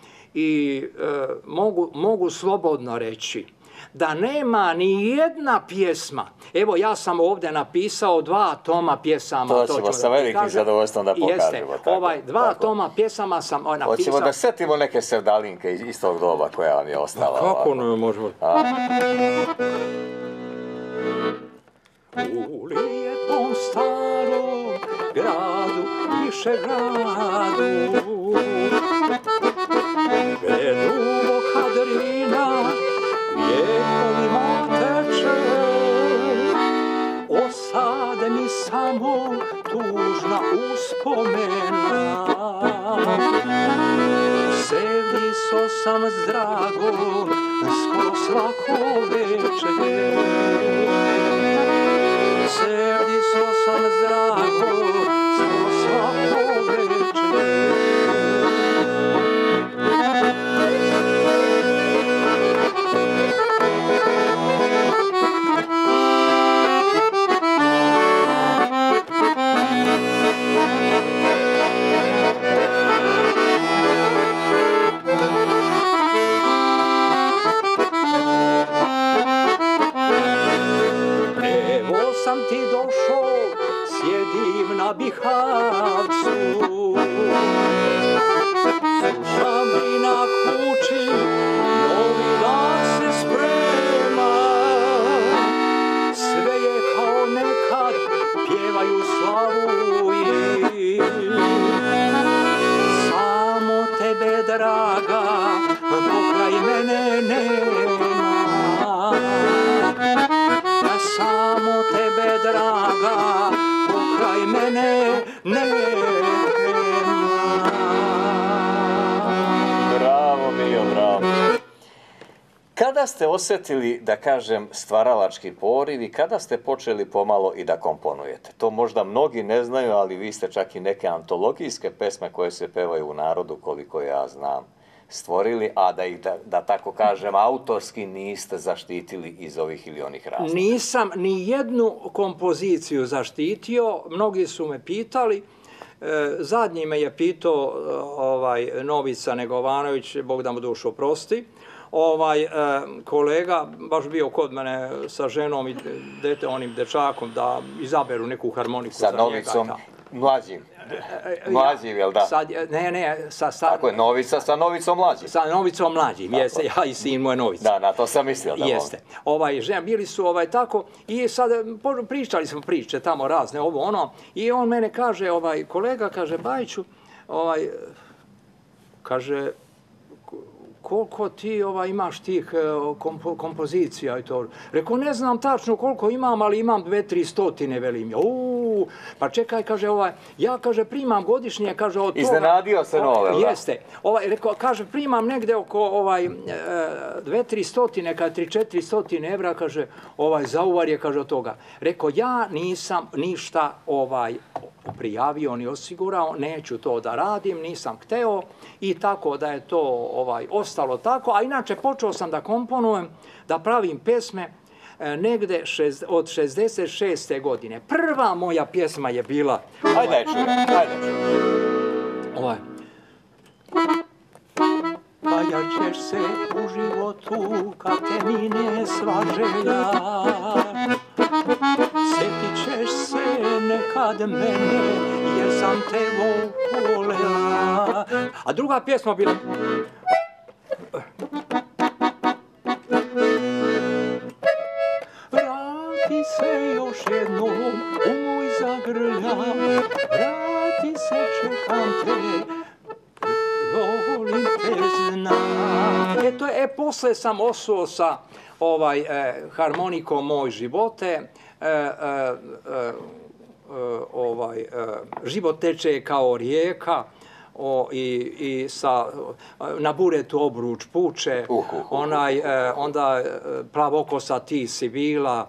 i e, mogu, mogu slobodno reći da nema ni jedna pjesma. Evo, ja sam ovdje napisao dva toma pjesama. To ćemo sa velikim zadovoljstvom da pokažemo. Jeste, tako, ovaj, dva tako. toma pjesama sam napisao. Hoćemo da setimo neke sevdalinke iz tog doba koja vam je ostala. A kako ne možemo? U lijepom starom gradu, više gradu, gdje duboka drina vijekovima teče, osade mi samo tužna uspomena. Sevdiso sam s dragom skoro svako večer, sevdiso sam s dragom skoro svako večer. Bihavcu, slušam i na kući, novi dan se sprema, sve je kao nekad, pjevaju slavu i samo tebe, draga, pokraj mene nema. Samo tebe, draga, pokraj mene nema. Bravo, Mio, bravo. Kada ste osjetili, da kažem, stvaralački poriv i kada ste počeli pomalo i da komponujete? To možda mnogi ne znaju, ali vi ste čak i neke antologijske pesme koje se pevaju u narodu, koliko ja znam, stvorili, a da ih, da, da tako kažem, autorski niste zaštitili iz ovih ili onih razloga. Nisam ni jednu kompoziciju zaštitio, mnogi su me pitali, e, zadnji me je pitao ovaj, Novica Negovanović, Bog da mu dušu oprosti, ovaj, e, kolega, baš bio kod mene sa ženom i dete, onim dečakom, da izaberu neku harmoniku sa za Novicom, njega. Mlađim. Mlađim, jel da? Sad, ne, ne, sa starom. Tako je, Novica sa Novicom mlađim. Sa Novicom mlađim, jeste, ja i sin moj Novica. Da, na to sam mislio da jeste. Ovaj, žena, bili su ovaj, tako i sad pričali smo priče tamo razne, ovo ono, i on mene kaže, ovaj, kolega, kaže, Bajiću, ovaj, kaže, koliko ti ovaj, imaš tih kompo, kompozicija i to. Rekao, ne znam tačno koliko imam, ali imam dve, tri stotine, velim. Uuu, tu, pa čekaj, kaže, ovaj, ja, kaže, primam godišnje, kaže, od toga... Iznenadio se nove, da? Jeste. Ovaj, rekao, kaže, primam negde oko, ovaj, dve, tri stotine, kaže, tri, četiri stotine evra, kaže, ovaj, zauvar je, kaže, od toga. Rekao, ja nisam ništa, ovaj, prijavio, ni osigurao, neću to da radim, nisam hteo i tako da je to ovaj, ostalo tako, a inače počeo sam da komponujem, da pravim pesme e, negde šest, od šezdeset šeste godine. Prva moja pjesma je bila... Ajde, ovaj, čujem, ajde, čujem. Ovaj. Kajaćeš se u životu kad te mine sva želja, sjetit ćeš se nekad mene jer sam te volela. A druga pjesma bila... Vrati se još jednom u moj zagrlja, vrati se, čekam te, volim te znam. E, to je, e, posle sam osuo sa ovaj, e, harmonikom Moj živote, e, e, e, ovaj, e, život teče kao rijeka, o, i, i sa, na buretu obruč puče, uh, uh, uh, onaj, e, onda plavokosa ti si bila,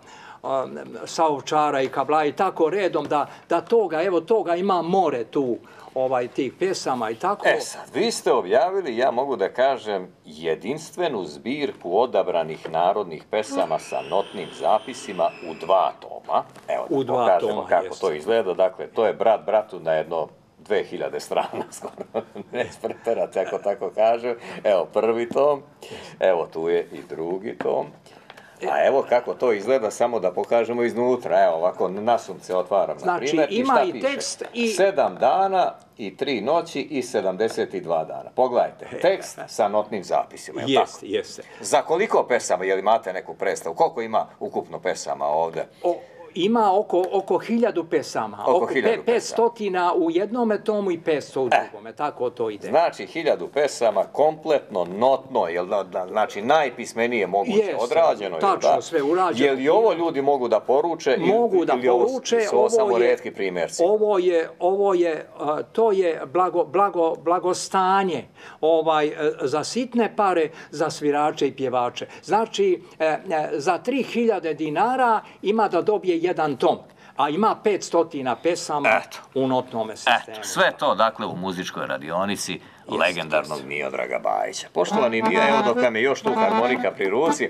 sa ovčara i kabla i tako redom, da, da toga, evo toga ima more tu, ovaj, tih pesama i tako. E sad, vi ste objavili, ja mogu da kažem, jedinstvenu zbirku odabranih narodnih pesama sa notnim zapisima u dva toma. Evo da u dva pokažemo toma, kako jest. to izgleda. Dakle, to je brat bratu na jedno dve hiljade strana, skoro, ne spreterati, ako tako kažem. Evo prvi tom, evo tu je i drugi tom. A evo kako to izgleda, samo da pokažemo iznutra. Evo ovako, nasunce otvaram, na znači, primjer. Ima i šta i piše? tekst i... Sedam dana i tri noći i sedamdeset dva dana. Pogledajte, tekst sa notnim zapisima. Jeste, jeste. Za koliko pesama, jel imate neku predstavu? Koliko ima ukupno pesama ovde? O, ima oko, oko hiljadu pesama. Oko hiljadu pe, pet stotina u jednome tomu i petsto u drugome. E, tako to ide. Znači, hiljadu pesama kompletno, notno, jel da, da, znači najpismenije moguće Jeste, odrađeno. tačno, jel da? sve urađeno. Jel i ovo ljudi mogu da poruče? Mogu ili, da ili ovo poruče. su ovo samo je, retki primjerci? Ovo je, ovo je, uh, to je blago, blago, blagostanje ovaj, za sitne pare, za svirače i pjevače. Znači, eh, za tri hiljade dinara ima da dobije jedan tom, a ima pet stotina pesama Eto. u notnome sistemu. Eto, sve to, dakle, u muzičkoj radionici yes, legendarnog yes. Miodraga Bajića. Poštovani Mija, evo dok nam je još tu harmonika pri ruci,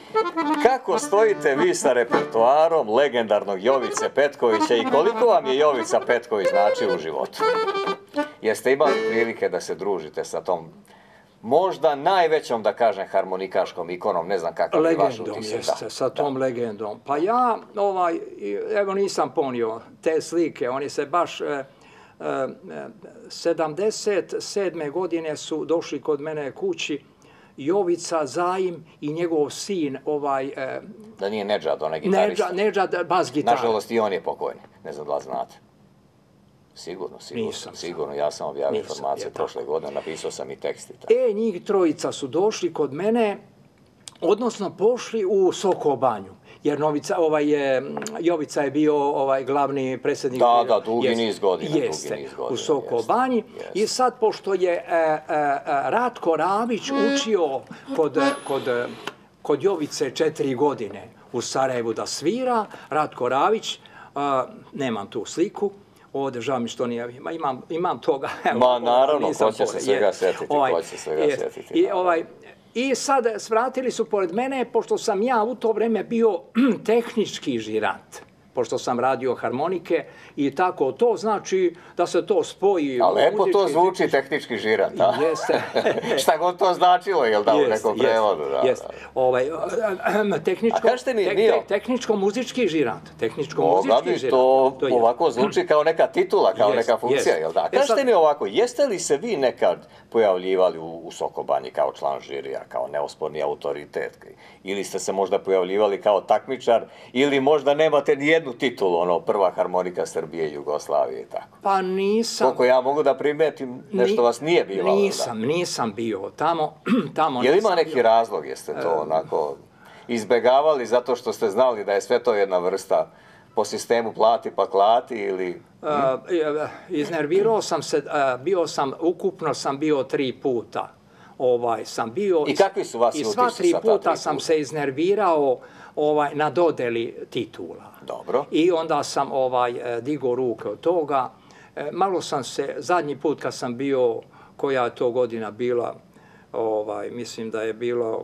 kako stojite vi sa repertoarom legendarnog Jovice Petkovića i koliko vam je Jovica Petković znači u životu? Jeste imali prilike da se družite sa tom možda najvećom, da kažem, harmonikaškom ikonom, ne znam kakav je vaš utisak. Legendom jeste, sa tom da. legendom. Pa ja, ovaj, evo nisam ponio te slike, oni se baš... E, e, sedamdeset sedme godine su došli kod mene kući Jovica Zajim i njegov sin, ovaj... E, da nije Nedžad, onaj gitarista. Nedžad, Nedžad, bas gitara. Nažalost, i on je pokojni, ne znam da li znate. Sigurno, sigurno, Nisam, sigurno. Ja sam objavio nisam, informacije prošle godine, napisao sam i tekst i tako. E, njih trojica su došli kod mene, odnosno pošli u Sokobanju, jer Novica, ovaj je, Jovica je bio ovaj glavni predsjednik. Da, da, dugi niz godina, jeste, dugi niz godina. U Sokobanji. Jeste. I sad, pošto je e, e, Ratko Ravić učio kod, kod, kod Jovice četiri godine u Sarajevu da svira, Ratko Ravić, a, nemam tu sliku, ovdje, žao mi što nije, imam, imam toga. Ma naravno, ko će se svega sjetiti, ovaj, ko će se svega jest, sjetiti. I, ovaj, I sad svratili su pored mene, pošto sam ja u to vreme bio tehnički žirant, pošto sam radio harmonike i tako, to znači da se to spoji. A lepo muzički, to zvuči tehnički, tehnički žirant, a? Jeste. Šta god to značilo, jel da, u nekom prevodu? Jeste, ovaj, tehničko, a kažete mi, te, te, tehničko-muzički žirant. Tehničko-muzički žirant. To, to ovako zvuči kao neka titula, kao jest, neka funkcija, jest. Jel da? Kažete sad... mi ovako, jeste li se vi nekad pojavljivali u, u Sokobanji kao član žirija, kao neosporni autoritet? Ili ste se možda pojavljivali kao takmičar, ili možda nemate ni jednu titulu, ono, prva harmonika Srbije i Jugoslavije i tako? Pa nisam. Koliko ja mogu da primetim, nešto vas nije bilo. Nisam, da? nisam bio tamo. tamo je li ima neki bio. razlog, jeste to onako izbegavali zato što ste znali da je sve to jedna vrsta po sistemu plati pa klati ili... Uh, iznervirao sam se, uh, bio sam, ukupno sam bio tri puta. Ovaj, sam bio... I kakvi su vas I utisci sva tri sa ta puta tri sam puta? se iznervirao ovaj, na dodeli titula. Dobro. I onda sam ovaj, digao ruke od toga. E, malo sam se, zadnji put kad sam bio, koja je to godina bila, ovaj, mislim da je bilo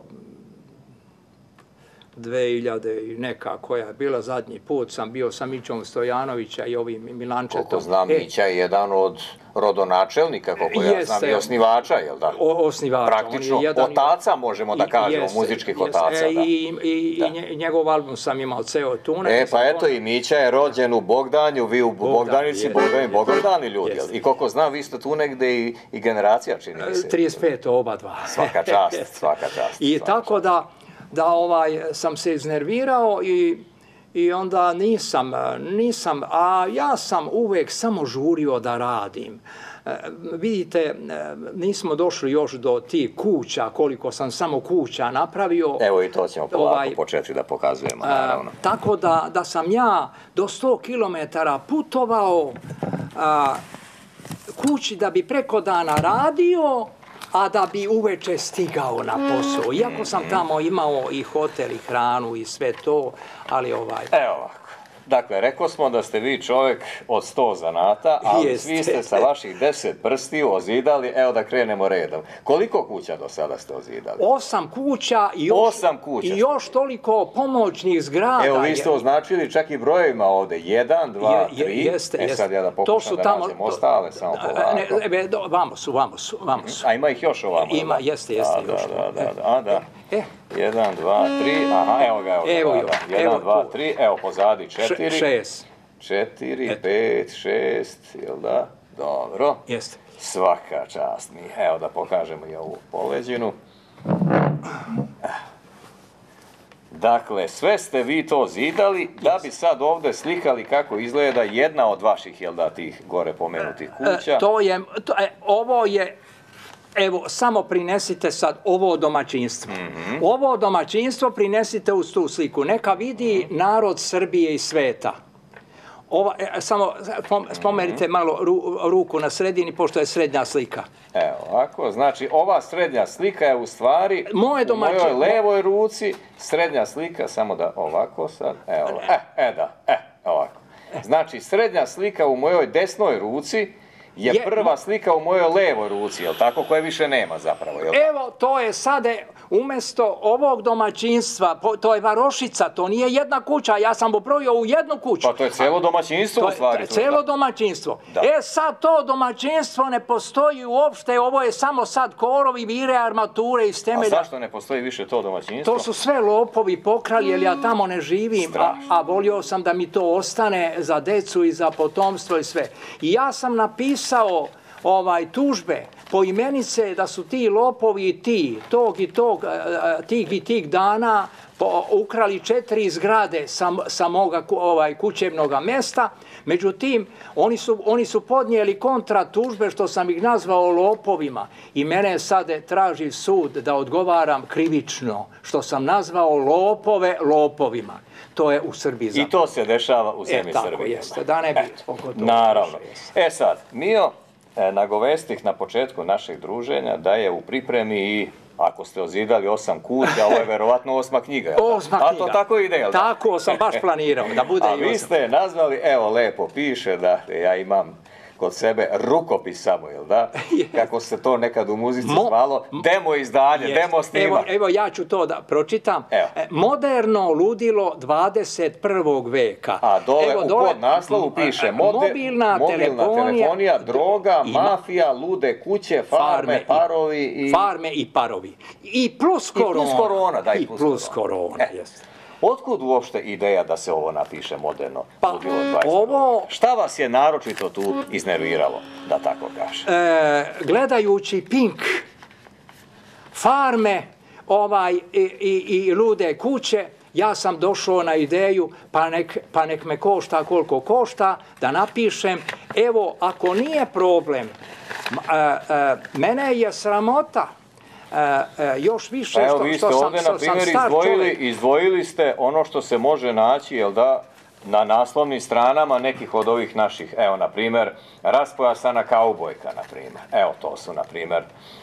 dve hiljade i neka koja je bila zadnji put, sam bio sa Mićom Stojanovića i ovim Milančetom. Koliko znam, E, Mića je jedan od rodonačelnika, koliko ja Jeste. znam, i osnivača, jel da? O, osnivača. Praktično, On je jedan- otaca možemo da kažemo, Jeste, muzičkih jeste. otaca. E, Da. I, i, Da. i nje- njegov album sam imao ceo tu. E, pa eto i Mića je rođen u Bogdanju, vi u Bogdanici, jeste, Bogdani, jeste. Bogdani ljudi. jel? Jeste. I koliko znam, vi ste tu negde i, i generacija, čini mi se. trideset pet oba dva. Svaka čast, svaka čast. I svaka tako da, da ovaj, sam se iznervirao i, i onda nisam, nisam, a ja sam uvek samo žurio da radim. E, vidite, e, nismo došli još do tih kuća, koliko sam samo kuća napravio. Evo i to ćemo polako Ovaj, početi da pokazujemo, E, naravno. tako da, da sam ja do sto kilometara putovao a, kući da bi preko dana radio, a da bi uveče stigao na posao. Iako sam tamo imao i hotel i hranu i sve to, ali ovaj... Evo ovako. Dakle, rekao smo da ste vi čovjek od sto zanata, ali Jeste. svi ste sa vaših deset prstiju ozidali. Evo da krenemo redom. Koliko kuća do sada ste ozidali? Osam kuća i još, Osam kuća. i još toliko pomoćnih zgrada. Evo, vi je- ste označili čak i brojevima ovde. Jedan, dva, Je- je- tri. jeste, E jeste. sad ja da To pokušam su da tamo- nađem ostale, samo polako. Ne, ebe, do, vamo su, vamo su, vamo su. A ima ih još ovamo? Ima, da? jeste, jeste, Da, još. da, da, da, a, da. E. Jedan, dva, tri, aha, evo ga, evo ga, Evo da, jo, da. Jedan, evo dva, tu. tri, evo pozadi četiri. Š- šest. Četiri, Eto. pet, šest, jel da? Dobro. Jeste. Svaka čast mi. Evo da pokažemo i ovu poleđinu. Dakle, sve ste vi to zidali da bi sad ovdje slikali kako izgleda jedna od vaših, jel da, tih gore pomenutih kuća. E, to je, to, e, ovo je, evo, samo prinesite sad ovo domaćinstvo. Mhm. Ovo domaćinstvo prinesite uz tu sliku. Neka vidi narod Srbije i sveta. Ova, e, samo spom- spomenite malo ru- ruku na sredini, pošto je srednja slika. Evo ovako, znači ova srednja slika je u stvari Moje u domaće- mojoj levoj ruci, srednja slika, samo da ovako sad, evo, e, e da, e, ovako. Znači, srednja slika u mojoj desnoj ruci je Je- prva slika u mojoj levoj ruci, jel tako, koje više nema zapravo, jel tako? Evo, to je sada, umjesto ovog domaćinstva, po- to je varošica, to nije jedna kuća, ja sam pobrojio u jednu kuću. Pa to je cijelo domaćinstvo To u je- stvari. to je tu, cijelo da. domaćinstvo. Da. E sad to domaćinstvo ne postoji uopšte, ovo je samo sad korovi, vire, armature iz A temelja. zašto ne postoji više to domaćinstvo? To su sve lopovi pokrali, jer ja tamo ne živim, a, Strašno. a volio sam da mi to ostane za decu i za potomstvo i sve. I ja sam napisao ovaj tužbe po imenice da su ti lopovi i ti, tog i tog, e, e, tih i tih dana po, ukrali četiri zgrade sa, sa moga ku- ovaj, kućevnog mesta. Međutim, oni su, oni su podnijeli kontra tužbe što sam ih nazvao lopovima i mene sad traži sud da odgovaram krivično što sam nazvao lopove lopovima. To je u Srbiji I zapravo. to se dešava u zemlji E, tako Srbije. jeste, da ne bi Eto, oko toga naravno. više. E sad, Mio, e, nagovestih na početku našeg druženja da je u pripremi i, ako ste ozidali osam kuća, ovo je verovatno osma knjiga. jel da? Osma A knjiga. to tako ide, jel da? Tako sam baš planirao, da bude A i vi osam. ste je nazvali, evo lepo piše da ja imam kod sebe rukopis samo, jel da? Kako se to nekad u muzici Mo- zvalo, demo izdanje, Jeste. demo snimak. Evo, evo ja ću to da pročitam. Evo. E, Moderno ludilo dvadeset prvog veka. A dole Evo, u podnaslovu piše m, mode, mobilna, mobilna telefonija, telefonija, droga, ima- mafija, lude kuće, farme, i- parovi i... farme i parovi. I plus korona. plus korona, da, i I plus plus korona. korona, E. jeste. Otkud uopšte ideja da se ovo napiše moderno? Pa, ludilo dvadeset? ovo- Šta vas je naročito tu iznerviralo, da tako kažem? E, gledajući Pink, farme ovaj, i, i, i lude kuće, ja sam došao na ideju, pa nek, pa nek me košta koliko košta, da napišem, evo, ako nije problem, m, e, e, mene je sramota, e, e, još više Pa evo, što, vi ste što sam, ovdje, što na sam primjer, star izdvojili, čovjek. izdvojili ste ono što se može naći, jel da, na naslovnim stranama nekih od ovih naših, evo, na primjer, raspojasana kaubojka, na primjer. Evo, to su, na primjer,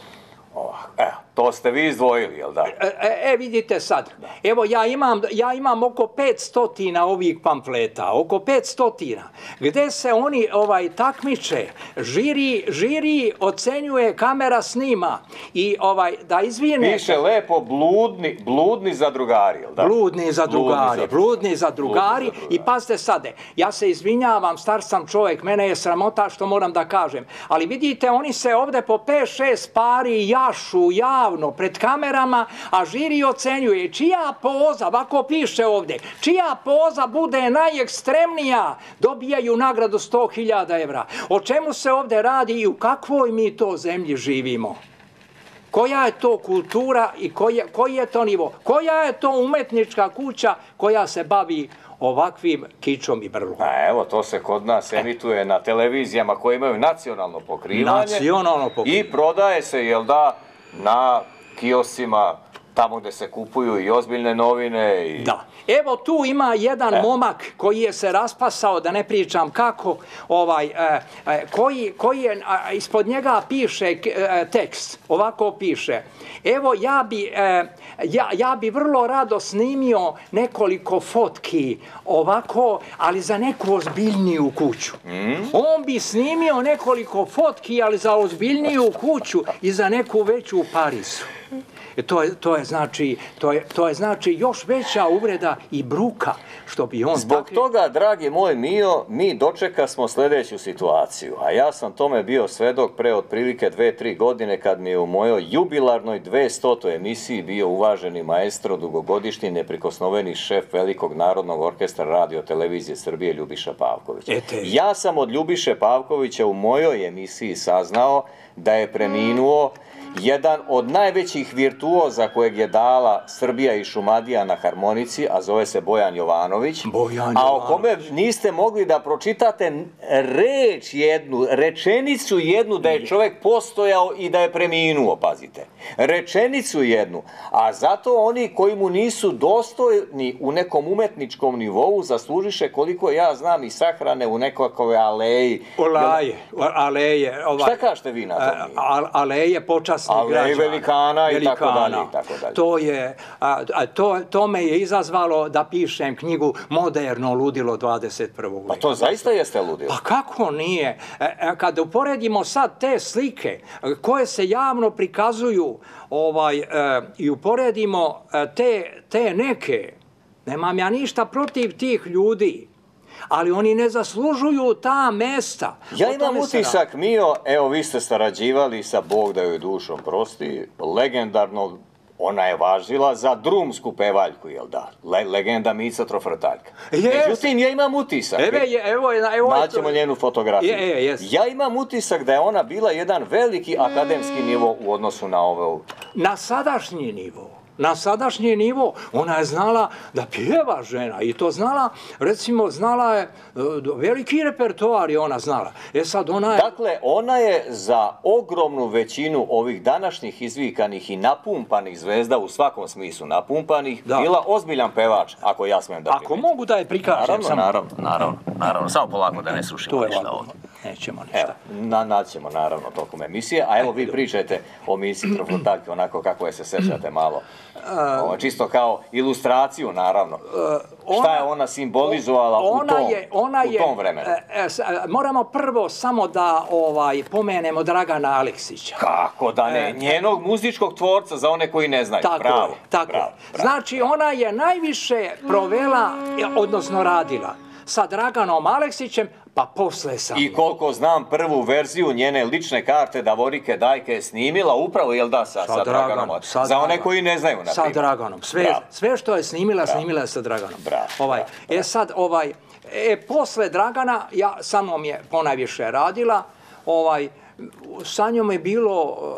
evo, to ste vi izdvojili, jel da? E, e vidite sad, evo ja imam, ja imam oko petsto ovih pamfleta, oko petsto, gdje se oni ovaj takmiče, žiri, žiri ocenjuje, kamera snima i ovaj, da izvine... Piše lepo bludni, bludni zadrugari, jel da? Bludni zadrugari, bludni zadrugari i pazite sade, ja se izvinjavam, star sam čovjek, mene je sramota što moram da kažem, ali vidite, oni se ovdje po pet šest pari jašu, ja pred kamerama, a žiri ocenjuje čija poza, ovako piše ovdje, čija poza bude najekstremnija, dobijaju nagradu sto hiljada evra. O čemu se ovdje radi i u kakvoj mi to zemlji živimo? Koja je to kultura i koji je, koji je to nivo? Koja je to umetnička kuća koja se bavi ovakvim kičom i brlom? A evo, to se kod nas emituje na televizijama koje imaju nacionalno pokrivanje. Nacionalno pokrivanje. I prodaje se, jel da, na kiosima, tamo gdje se kupuju i ozbiljne novine. I... Da. Evo tu ima jedan e. momak koji je se raspasao, da ne pričam kako, ovaj, e, e, koji, koji je, a, ispod njega piše e, tekst, ovako piše. Evo ja bi, e, ja, ja bi vrlo rado snimio nekoliko fotki ovako, ali za neku ozbiljniju kuću. Mm. On bi snimio nekoliko fotki, ali za ozbiljniju kuću i za neku veću Parizu. To je, to je, znači, to je, to je znači još veća uvreda i bruka što bi on... Zbog takvi... toga, dragi moj Mio, mi dočeka smo sljedeću situaciju, a ja sam tome bio svedok pre otprilike dve, tri godine kad mi je u mojoj jubilarnoj dvestotoj emisiji bio uvaženi maestro, dugogodišnji neprikosnoveni šef Velikog narodnog orkestra radio televizije Srbije Ljubiša Pavković. Ete. Ja sam od Ljubiše Pavkovića u mojoj emisiji saznao da je preminuo jedan od najvećih virtuoza kojeg je dala Srbija i Šumadija na harmonici, a zove se Bojan Jovanović, Bojan a o kome niste mogli da pročitate reč jednu, rečenicu jednu da je čovjek postojao i da je preminuo, pazite. Rečenicu jednu, a zato oni koji mu nisu dostojni u nekom umetničkom nivou zaslužiše, koliko ja znam, i sahrane u nekakove aleji. Olaje, aleje. Ovaj, šta kažete vi na to? Aleje počas ali velikana i tako dalje i tako dalje. To je, a, a to, to me je izazvalo da pišem knjigu Moderno ludilo dvadeset prvog veka. Pa to zaista jeste ludilo. Pa kako nije? E, kad uporedimo sad te slike koje se javno prikazuju ovaj, e, i uporedimo te, te neke, nemam ja ništa protiv tih ljudi, ali oni ne zaslužuju ta mesta. Ja imam utisak, Mio, evo vi ste sarađivali sa, Bog da joj dušom prosti, legendarnog, ona je važila za drumsku pevaljku, jel da? Le, legenda Mica Trofrtaljka. Yes. Međutim, ja imam utisak. Eve, evo, evo, naćemo njenu fotografiju. Je, je, yes. Ja imam utisak da je ona bila jedan veliki akademski nivo u odnosu na ove... Na sadašnji nivo. Na sadašnji nivo ona je znala da pjeva žena i to znala, recimo znala je, veliki repertoar je ona znala. E sad ona je... Dakle, ona je za ogromnu većinu ovih današnjih izvikanih i napumpanih zvezda, u svakom smislu napumpanih, da. Bila ozbiljan pevač, ako ja smijem da primijetim. Ako mogu da je prikažem. Naravno, sam... naravno, naravno, naravno, samo polako da ne slušimo ništa ovdje. Nećemo ništa. Evo, na, naćemo naravno tokom emisije, a evo vi pričajte o Mici Trofrtaljki onako kako je se sećate malo. Ovo, čisto kao ilustraciju, naravno. Ona, šta je ona simbolizovala ona u, tom, je, ona u tom vremenu? Je, e, e, moramo prvo samo da ovaj, pomenemo Dragana Aleksića. Kako da ne? E, njenog muzičkog tvorca, za one koji ne znaju. Tako bravo, je, tako bravo, bravo. Znači, ona je najviše provela, odnosno radila sa Draganom Aleksićem, pa posle sam. I koliko znam, prvu verziju njene lične karte Davorike Dajke je snimila upravo, jel da, sa, sa, sa Draganom. Draganom. Sa za one koji ne znaju, na Sa Draganom. Sve, sve što je snimila, bravo. Snimila je sa Draganom. Bravo, ovaj, bravo, bravo. E sad, ovaj, e, posle Dragana, ja sa mnom je ponajviše radila, ovaj, sa njom je bilo...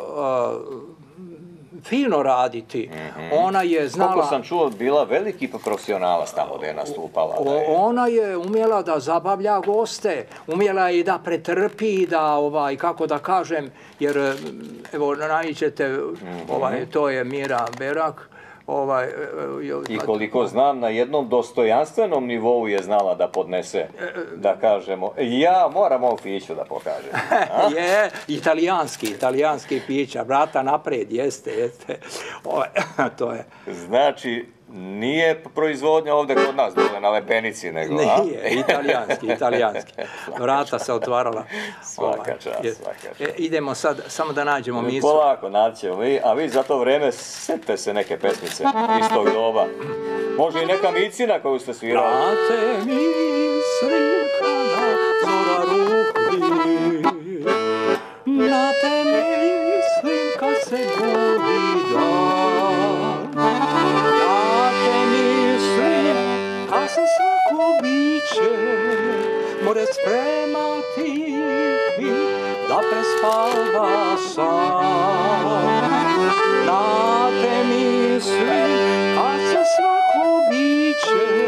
Uh, fino raditi. Mm-hmm. Ona je znala... Koliko sam čuo, bila veliki profesionalac tamo da je nastupala. Da je... Ona je umjela da zabavlja goste, umjela i da pretrpi, da, ovaj, kako da kažem, jer, evo, naiđete, mm-hmm. ovaj, to je Mira Berak, Ovaj, I koliko znam, na jednom dostojanstvenom nivou je znala da podnese, da kažemo, ja moram ovom piću da pokažem. Je, italijanski, italijanski pića, vrata napred, jeste, jeste. Ovaj, to je. Znači, nije proizvodnja ovdje kod nas dole na Lepenici, nego, a? Nije, italijanski, italijanski. Vrata se otvarala. Svaka čast, svaka čast. E, idemo sad, samo da nađemo misu. Polako, naćemo mi, a vi za to vreme setite se neke pesmice iz tog doba. Može i neka micina koju ste svirali. Na te mislim kada zora ruhvi, na te mislim kad se budi dan, na te mislim kad se svako biće more spremati da prespava sam. Na te mislim kad se svako biće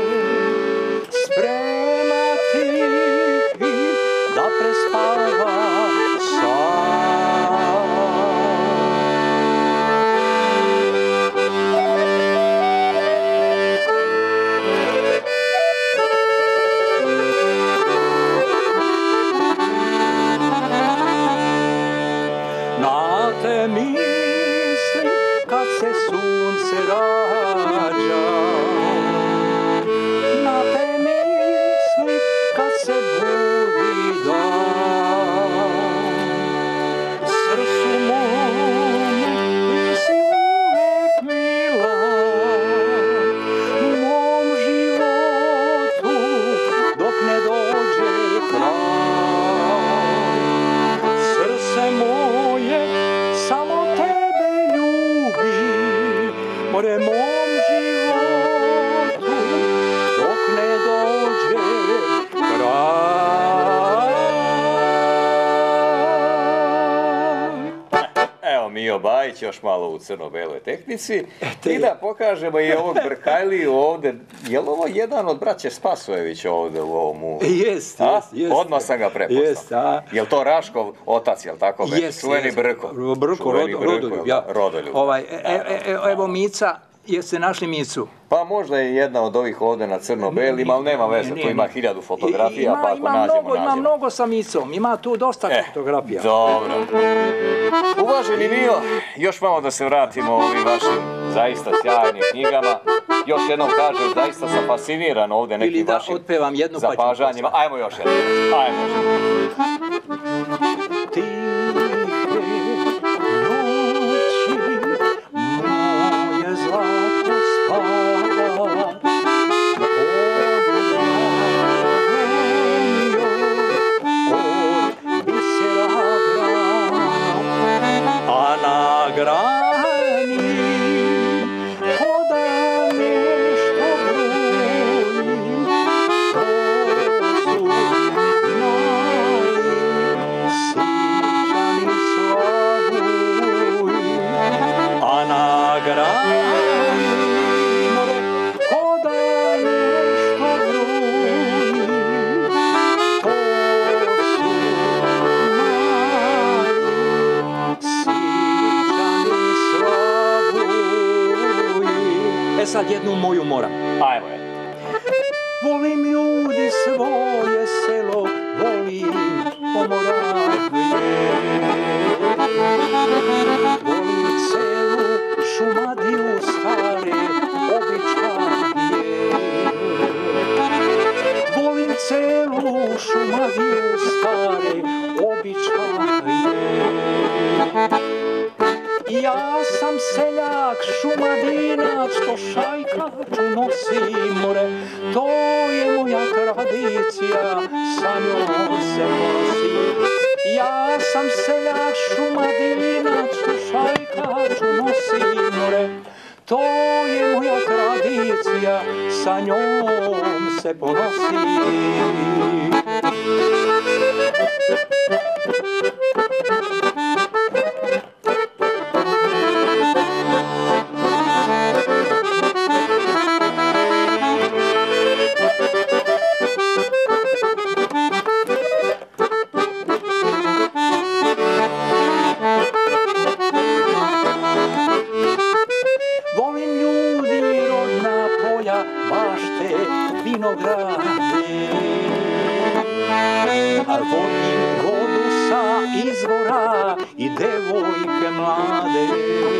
spremati da prespava sam. Na te mislim kad se sunce rađa, na te mislim kad se budi dan. Srcu mome ti si uvek mila, u mom životu dok ne dođe kraj. Srce moje samo tebe ljubi, more mom životu dok ne dođe kraj. Evo Mio Bajić još malo u crno-beloj tehnici i da pokažemo i ovog Brkajliju ovdje. Je li ovo jedan od braće Spasojević ovdje u ovom uvu? Jest, jest, jest. Odmah sam ga prepoznao. Jest, a? Je li to Raškov otac, je li tako? Jest, čuveni jest. Brko. Brko, Čuveni Rod- Brko, Rodoljub, ja. Rodoljub. Ovaj, e, e, e, evo Mica, jeste našli Micu? Pa možda je jedna od ovih ovdje na crno-belim, ali nema veze, tu ima hiljadu fotografija, Ima, pa ako ima nađemo, mnogo, ima nađemo. mnogo sa Micom, ima tu dosta E, fotografija. dobro. Uvaženi Mio, još malo da se vratimo ovim vašim zaista sjajnim knjigama. Još jednom kažem, zaista sam fasciniran ovdje Ili nekim da vašim otpevam jednu pa ću zapažanjima. posle. Ajmo još jednom. Ajmo još jednom. Tihe noći, moje zlato spava, od bisera gram, a na grani hoda nešto bruni, to su mali sićani slavuj, a na grani more hoda nešto bruni, to su mali sićani slavuj. E sad jednu moju moram. Ajmo jednom. Volim ljudi svoje selo, volim Pomoravlje. Volim celu Šumadiju stare običaje. Volim celu Šumadiju stare običaje. Ja sam seljak, šumadinac, što šajkaču nosi more, to je moja tradicija, sa njom se nosi. Ja sam seljak, šumadinac, što šajkaču nosi more, to je moja tradicija, sa njom se ponosi. Volim vinograde. Volim vodu sa izvora i devojke mlade.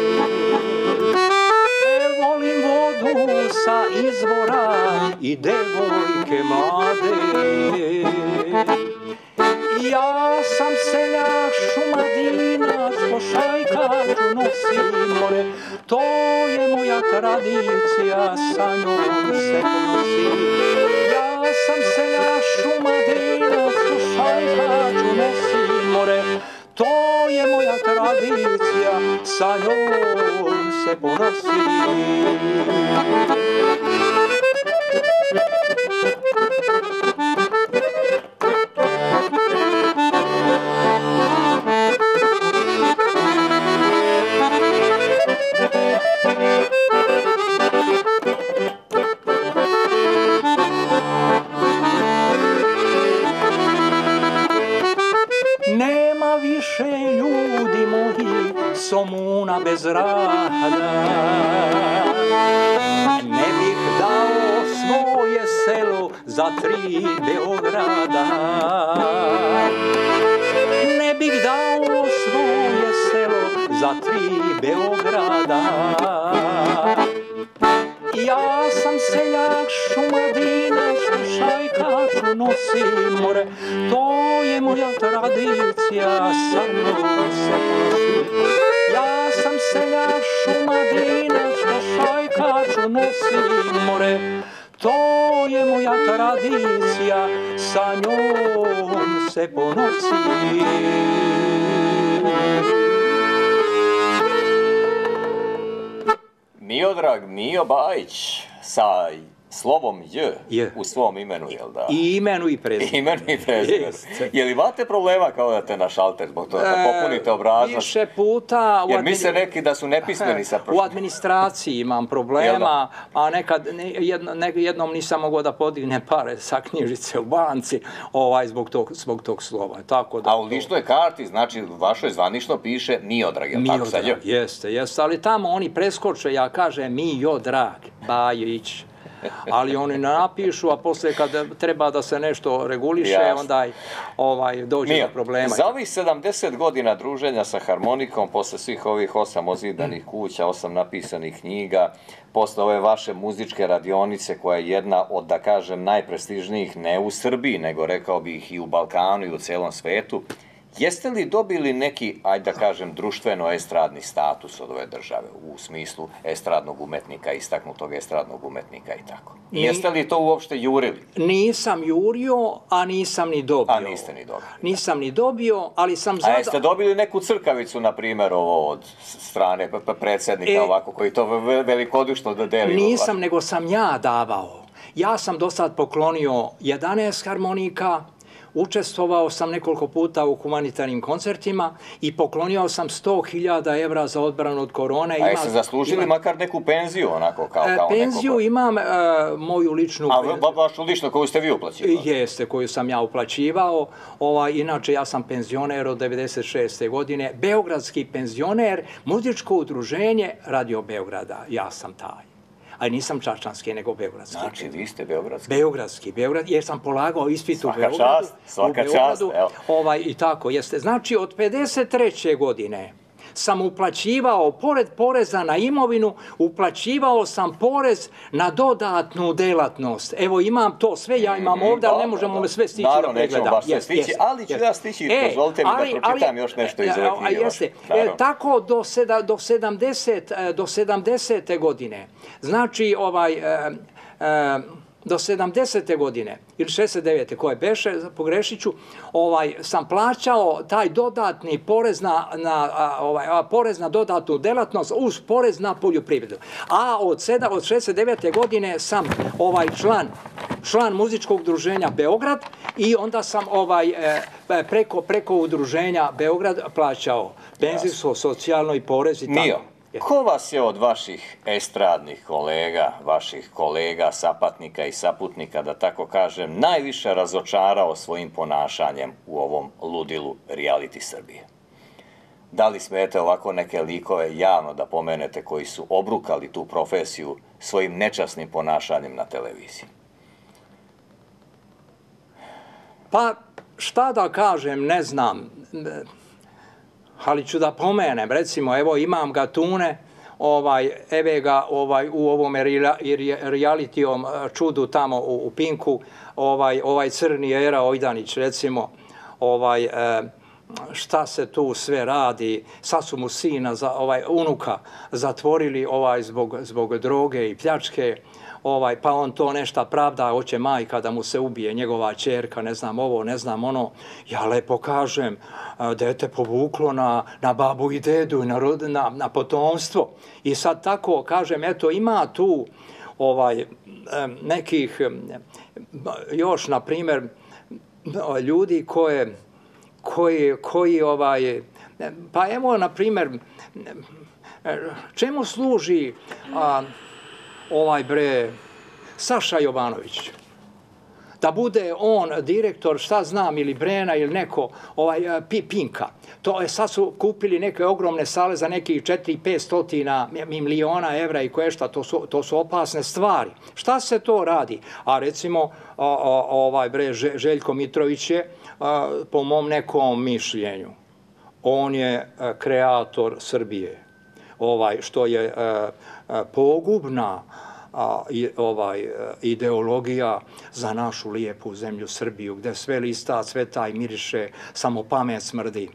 Volim vodu sa izvora i devojke mlade. Ja sam seljak Šumadinac, ko šajkaču nosi more. To je moja tradicija, sa njom se ponosim. Ja sam seljak Šumadinac, ko šajkaču nosi more. To je moja tradicija, sa njom se ponosim. Nema više ljudi moji somuna bez rada. Ne bih dao svoje selo za tri Beograda. Ne bih dao svoje selo za tri Beograda. Ja sam seljak Šumadinac, ko šajkaču nosi more. To je moja tradicija, sa mnom se ponosim. Ja sam seljak Šumadinac, ko šajkaču nosi more. To je moja tradicija, sa njom se ponosim. Miodrag Mio Bajić sa slovom J, J u svom imenu, jel da? I imenu i prezimenu. Imenu i prezimenu. Je li imate problema kao da te na šalter zbog toga, da popunite obrazac? Više puta... Jer misle neki da su nepismeni sa prošlim. U administraciji imam problema, a nekad jednom nisam mogao da podigne pare sa knjižice u banci zbog tog slova. A u ličnoj karti, znači u vašoj zvanično piše Miodrag, je li tako sad? Miodrag, jeste, jeste, ali tamo oni preskoče, ja kažem Miodrag Bajić. Ali oni napišu, a posle kad treba da se nešto reguliše, onda dođe do problema. Za ovih sedamdeset godina druženja sa harmonikom, posle svih ovih osam ozidanih kuća, osam napisanih knjiga, posle ove vaše muzičke radionice koja je jedna od, da kažem, najprestižnijih ne u Srbiji, nego rekao bih i u Balkanu i u celom svetu, jeste li dobili neki, ajde da kažem, društveno-estradni status od ove države, u smislu estradnog umetnika, istaknutog estradnog umetnika i tako? Jeste li to uopšte jurili? Nisam jurio, a nisam ni dobio. A niste ni dobili? Nisam ni dobio, ali sam... A jeste dobili neku crkavicu, na primjer, ovo od strane predsjednika ovako, koji to velikodušno dodeli? Nisam, nego sam ja davao. Ja sam do sad poklonio jedanaest harmonika, učestvovao sam nekoliko puta u humanitarnim koncertima i poklonio sam sto hiljada evra za odbranu od korone. A jeste zaslužili makar neku penziju, onako kao neko? Penziju imam moju ličnu... A vašu ličnu koju ste vi uplaćivali? Jeste, koju sam ja uplaćivao. Inače, ja sam penzioner od devedeset šeste godine, beogradski penzioner, muzičko udruženje Radio Beograda. Ja sam taj. Ali nisam čačanski, nego beogradski. Znači, vi ste beogradski? Beogradski, jer sam polagao ispit u Beogradu. Svaka čast, svaka čast, evo. I tako, jeste. Znači, od pedeset treće godine sam uplaćivao, pored poreza na imovinu, uplaćivao sam porez na dodatnu delatnost. Evo, imam to sve, ja imam ovdje, ali ne možemo me sve stići da pregledam. Naravno, nećemo baš sve stići, ali ću ja stići, dozvolite mi da pročitam još nešto iz ove knjige. Jeste, tako do sedamdesete godine, znači, ovaj... do sedamdesete godine, ili šezdeset devete koje beše, pogrešit ću, sam plaćao taj dodatni porez na dodatnu delatnost uz porez na poljoprivredu. A od šezdeset devete godine sam član muzičkog udruženja Beograd i onda sam preko udruženja Beograd plaćao penzijsko, socijalno i porez i tako. Ko vas je od vaših estradnih kolega, vaših kolega, sapatnika i saputnika, da tako kažem, najviše razočarao svojim ponašanjem u ovom ludilu reality Srbije? Da li smete ovako neke likove javno da pomenete koji su obrukali tu profesiju svojim nečasnim ponašanjem na televiziji? Pa šta da kažem, ne znam, ali ću da pomenem, recimo, evo imam ga Tune, ovaj, eve ga ovaj, u ovom realitijom čudu tamo u, u Pinku, ovaj, ovaj crni Era Ojdanić, recimo, ovaj, e, šta se tu sve radi, sad su mu sina, za, ovaj, unuka, zatvorili ovaj, zbog, zbog droge i pljačke, ovaj, pa on to nešto pravda, hoće majka da mu se ubije, njegova ćerka, ne znam ovo, ne znam ono. Ja lepo kažem, dete povuklo na, na babu i dedu, na, na, na potomstvo. I sad tako kažem, eto, ima tu ovaj, nekih još, na primjer, ljudi koje, koji, koji ovaj, pa evo, na primjer, čemu služi a, ovaj bre, Saša Jovanović, da bude on direktor, šta znam, ili Brena, ili neko, ovaj, Pinka. To je, sad su kupili neke ogromne sale za nekih četiri pet stotina miliona evra i koje šta, to su, to su opasne stvari. Šta se to radi? A recimo, a, a, ovaj bre, Željko Mitrović je, a, po mom nekom mišljenju, on je a, kreator Srbije. Ovaj, što je a, a, pogubna a, i, ovaj, ideologija za našu lijepu zemlju Srbiju, gdje sve lista, cveta i miriše, samo pamet smrdi.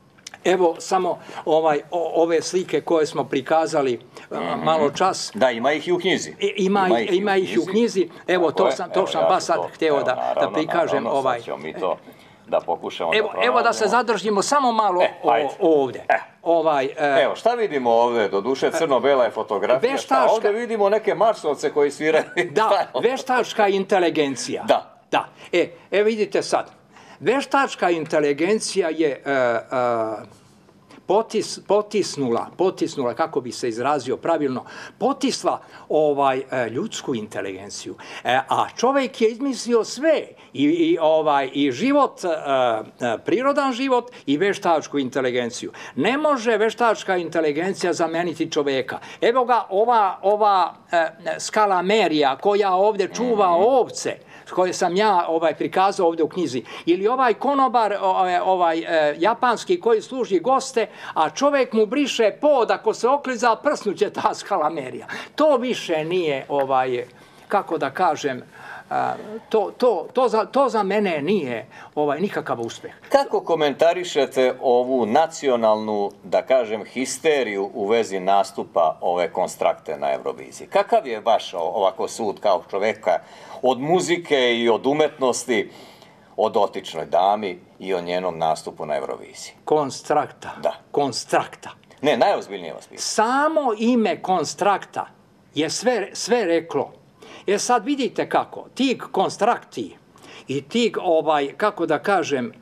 Evo samo ovaj, o, ove slike koje smo prikazali mm-hmm. malo čas. Da, ima ih i u knjizi. I, ima, ima, ih, ima ih i u knjizi. Evo, to sam, to sam baš sad htio da, naravno, da prikažem. Naravno, ovaj. mi to da pokušamo evo, da evo da se zadržimo samo malo e, o, ovdje. E. Ovaj, e, evo, šta vidimo ovdje? Doduše crno-bela je fotografija. Veštaška, šta ovdje vidimo neke marsovce koji sviraju. Da, veštačka inteligencija. Da. Da. E, e vidite sad. Veštačka inteligencija je uh, uh, potis, potisnula, potisnula, kako bi se izrazio pravilno, potisla ovaj uh, ljudsku inteligenciju. E, a čovjek je izmislio sve, i, i, ovaj, i život, uh, uh, prirodan život i veštačku inteligenciju. Ne može veštačka inteligencija zameniti čovjeka. Evo ga ova, ova uh, skalamerija koja ovdje čuva ovce, koje sam ja ovaj prikazao ovdje u knjizi, ili ovaj konobar ovaj, ovaj e, japanski koji služi goste, a čovjek mu briše pod, ako se okliza, prsnuće ta skalamerija. To više nije, ovaj, kako da kažem, a, to, to, to, za, to za mene nije ovaj, nikakav uspjeh. Kako komentarišete ovu nacionalnu, da kažem, histeriju u vezi nastupa ove konstrakte na Euroviziji? Kakav je vaš ovako sud kao čovjeka od muzike i od umetnosti, o dotičnoj dami i o njenom nastupu na Euroviziji? Konstrakta. Da. Konstrakta. Ne, najozbiljnije vas pitam. Samo ime konstrakta je sve, sve reklo. Jer sad vidite kako, tig konstrakti i tig, ovaj, kako da kažem,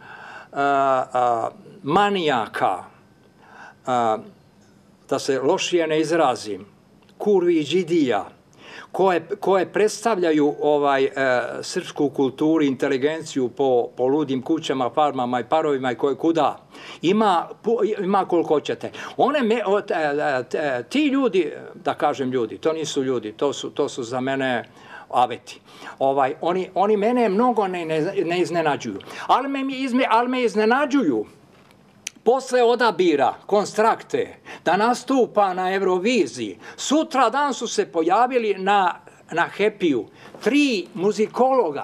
a, a, manijaka, a, da se lošije ne izrazim, kurvi i džidija, koje, koje predstavljaju ovaj, e, srpsku kulturu, inteligenciju po, po ludim kućama, farmama i parovima i koje kuda. Ima, ima koliko hoćete. One me, o, te, te, ti ljudi, da kažem ljudi, to nisu ljudi, to su, to su za mene aveti. Ovaj, oni, oni mene mnogo ne, ne, ne iznenađuju. Ali me, izme, ali me iznenađuju posle odabira konstrakte da nastupa na Euroviziji. Sutra dan su se pojavili na, na Happy-u tri muzikologa.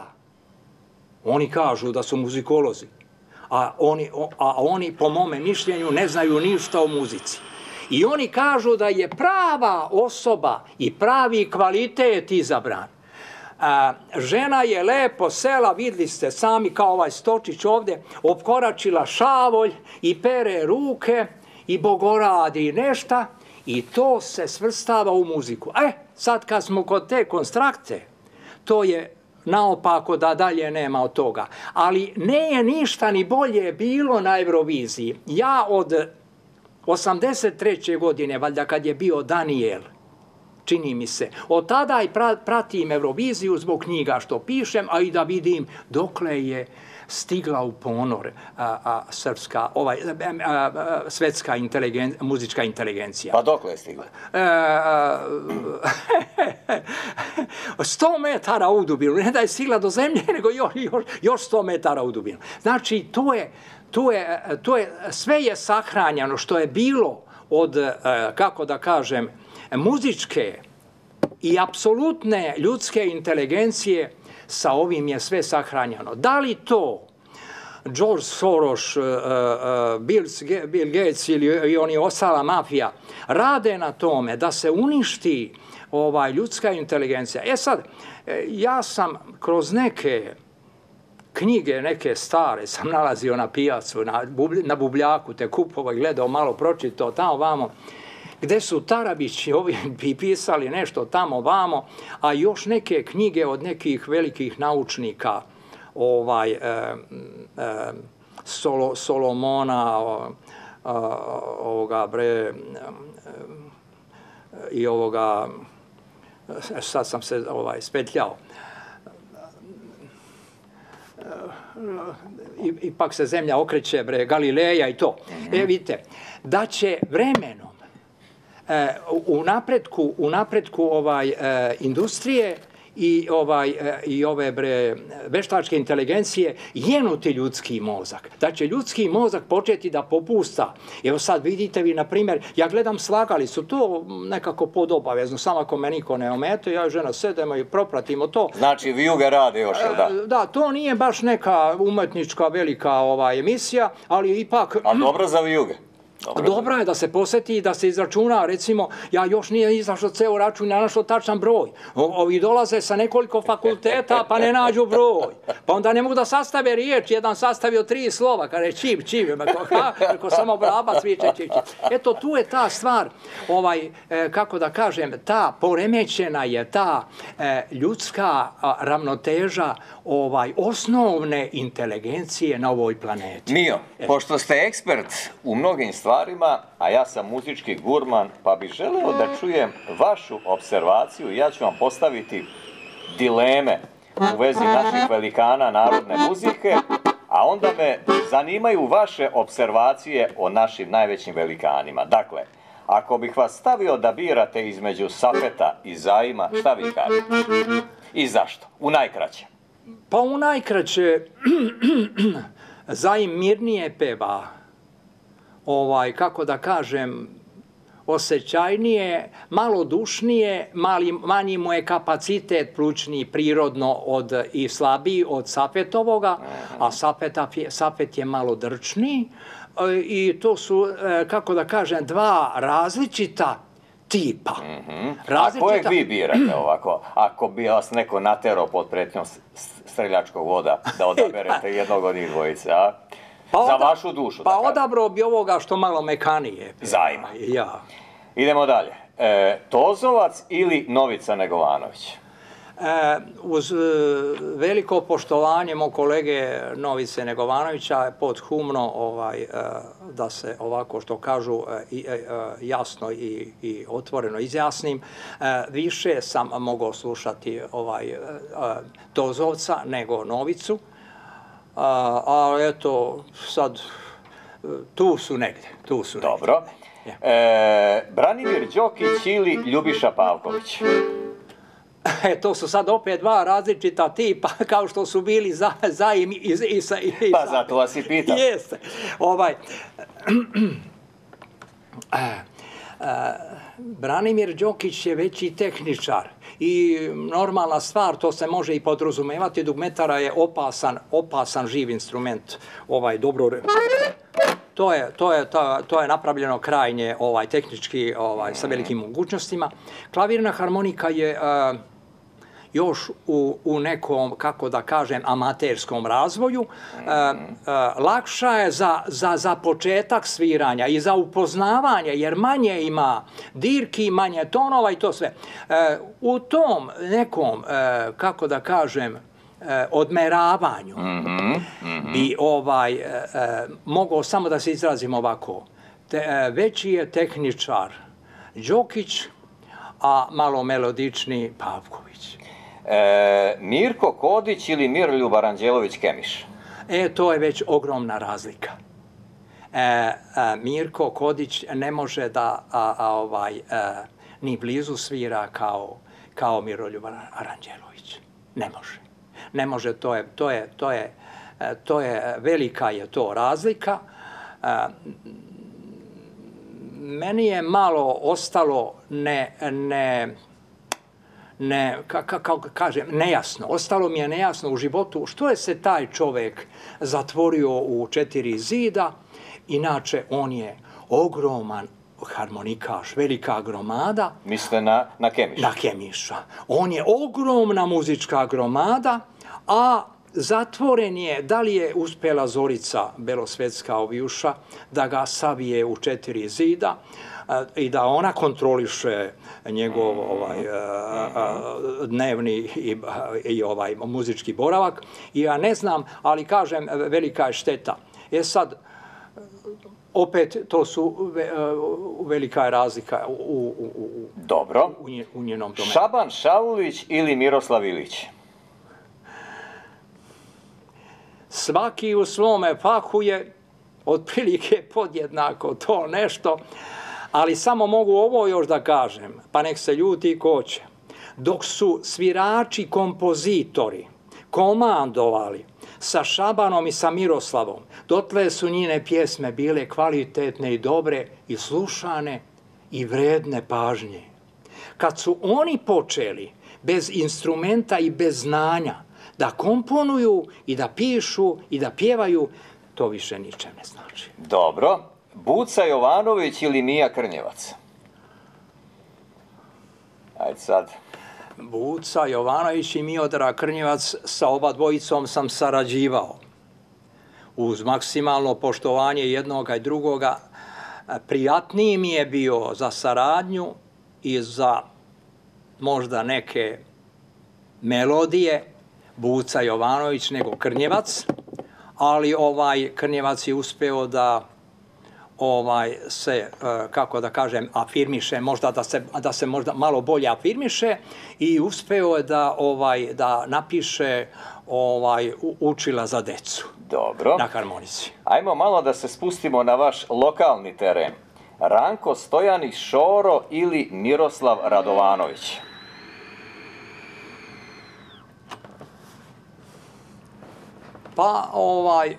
Oni kažu da su muzikolozi, a oni, a oni po mome mišljenju ne znaju ništa o muzici. I oni kažu da je prava osoba i pravi kvalitet izabran. A, žena je lepo sela, vidli ste sami kao ovaj Stočić ovdje, opkoračila šavolj i pere ruke i bogoradi nešta i to se svrstava u muziku. E, sad kad smo kod te konstrakte, to je naopako da dalje nema od toga. Ali ne je ništa ni bolje bilo na Euroviziji. Ja od osamdeset treće godine, valjda kad je bio Daniel, čini mi se. Od tada i pratim Euroviziju zbog knjiga što pišem, a i da vidim dokle je stigla u ponor a, a, srpska, ovaj, a, a, svetska inteligen, muzička inteligencija. Pa dokle je stigla? E, a, sto metara u dubinu, ne da je stigla do zemlje, nego još, još, još sto metara u dubinu. Znači, to je, to je, to je, sve je sahranjeno što je bilo od, kako da kažem, muzičke i apsolutne ljudske inteligencije, sa ovim je sve sahranjeno. Da li to George Soros, uh, uh, Bill, Bill Gates ili i oni ostala mafija rade na tome da se uništi ovaj, ljudska inteligencija? E sad, ja sam kroz neke knjige, neke stare, sam nalazio na pijacu, na, na bubljaku, te kupovao i gledao, malo pročitao tamo vamo, gde su Tarabići ovi pisali nešto tamo vamo, a još neke knjige od nekih velikih naučnika, ovaj, e, e, Solo, Solomona, o, o, ovoga bre, e, i ovoga, sad sam se ovaj, spetljao, I, ipak se zemlja okreće, bre, Galileja i to. E, vidite, da će vremenom e, u napretku, u napretku ovaj, e, industrije i, ovaj, e, i ove bre, veštačke inteligencije jenuti ljudski mozak. Da će ljudski mozak početi da popusta. Evo sad vidite vi, na primjer, ja gledam slagalicu, to nekako podobavezno, samo ako me niko ne omete, ja i žena sedemo i propratimo to. Znači, vijuge rade još, da? Da, to nije baš neka umetnička velika ovaj, emisija, ali ipak... A dobro za vijuge. Dobro, dobro je da se posjeti i da se izračuna, recimo, ja još nije izašao ceo račun, ja našao tačan broj. O, ovi dolaze sa nekoliko fakulteta, pa ne nađu broj. Pa onda ne mogu da sastave riječ, jedan sastavio tri slova, kada je čip, čip, ako samo brabac viče, čip, čip. Eto, tu je ta stvar, ovaj, e, kako da kažem, ta poremećena je ta e, ljudska a, ravnoteža ovaj, osnovne inteligencije na ovoj planeti. Mio, e. pošto ste ekspert u mnogim stvarima, a ja sam muzički gurman, pa bih želeo da čujem vašu observaciju. Ja ću vam postaviti dileme u vezi naših velikana narodne muzike, a onda me zanimaju vaše observacije o našim najvećim velikanima. Dakle, ako bih vas stavio da birate između Safeta i Zaima, šta vi kažete? I zašto? U najkraće. Pa u najkraće Zaim mirnije peva. Ovaj, kako da kažem, osjećajnije, malo dušnije, mali, manji mu je kapacitet plućni prirodno od, i slabiji od Safetovoga, a Safeta, Safet je malo drčniji i to su, kako da kažem, dva različita tipa. Mm-hmm. Različita... A kojeg vi birate ovako, ako bi vas neko naterao pod pretnjom streljačkog voda da odaberete jednog od njih dvojice, a? Pa za oda, vašu dušu. Pa odabrao bi ovoga što malo mekanije. Zaima. Ja. Idemo dalje. E, Tozovac ili Novica Negovanović? E, uz e, veliko poštovanje mog kolege Novice Negovanovića, podhumno ovaj, e, da se ovako što kažu e, e, jasno i, i otvoreno izjasnim, e, više sam mogao slušati ovaj, e, Tozovca nego Novicu. A, a eto, sad, tu su negdje, tu su negdje. Dobro. E, Branimir Đokić ili Ljubiša Pavković? E, to su sad opet dva različita tipa, kao što su bili za, Zaim i, i, i, i Pa zato vas i pitam. Jeste. Ovaj, e, e, Branimir Đokić je veći tehničar i normalna stvar, to se može i podrazumevati, dugmetara je opasan, opasan živ instrument, ovaj, dobro... To je, to je, to, to je napravljeno krajnje ovaj, tehnički ovaj, sa velikim mogućnostima. Klavirna harmonika je uh, još u, u nekom, kako da kažem, amaterskom razvoju. Uh, uh, lakša je za, za, za početak sviranja i za upoznavanje, jer manje ima dirki, manje tonova i to sve. Uh, u tom nekom, uh, kako da kažem, odmeravanju mm-hmm, mm-hmm. bi ovaj, e, mogao samo da se izrazim ovako. Te, e, veći je tehničar Đokić, a malo melodični Pavković. E, Mirko Kodić ili Miroljub Aranđelović-Kemiš? E, to je već ogromna razlika. E, e, Mirko Kodić ne može da a, a, ovaj, e, ni blizu svira kao kao Miroljub Aranđelović. Ne može. Ne može, to je, to je, to je, to je, velika je to razlika. Meni je malo ostalo ne, ne, ne, kako kažem, nejasno. Ostalo mi je nejasno u životu što je se taj čovjek zatvorio u četiri zida. Inače, on je ogroman harmonikaš, velika gromada. Mislite na, na Kemiša? Na Kemiša. On je ogromna muzička gromada, a zatvoren je, da li je uspjela Zorica Belosvetska Ovijuša da ga savije u četiri zida i da ona kontroliše njegov ovaj, dnevni i, i ovaj muzički boravak. I ja ne znam, ali kažem, velika je šteta. E sad, opet, to su velika je razlika u, u, u, Dobro. u, u njenom domenu. Šaban Šaulić ili Miroslav Ilić? Svaki u svome fahu je otprilike podjednako to nešto, ali samo mogu ovo još da kažem, pa nek se ljuti ko će. Dok su svirači, kompozitori komandovali sa Šabanom i sa Miroslavom, dotle su njine pjesme bile kvalitetne i dobre i slušane i vredne pažnje. Kad su oni počeli bez instrumenta i bez znanja da komponuju i da pišu i da pjevaju, to više ničem ne znači. Dobro. Buca Jovanović ili Mija Krnjevac? Ajde sad. Buca Jovanović i Miodrag Krnjevac, sa oba dvojicom sam sarađivao. Uz maksimalno poštovanje jednoga i drugoga, prijatniji mi je bio za saradnju i za možda neke melodije Buca Jovanović nego Krnjevac, ali ovaj Krnjevac je uspeo da ovaj se, kako da kažem, afirmiše, možda da se, da se možda malo bolje afirmiše i uspeo je da, ovaj, da napiše ovaj, učila za decu. Dobro. Na harmonici. Ajmo malo da se spustimo na vaš lokalni teren. Ranko Stojanić Šoro ili Miroslav Radovanović? Pa ovaj...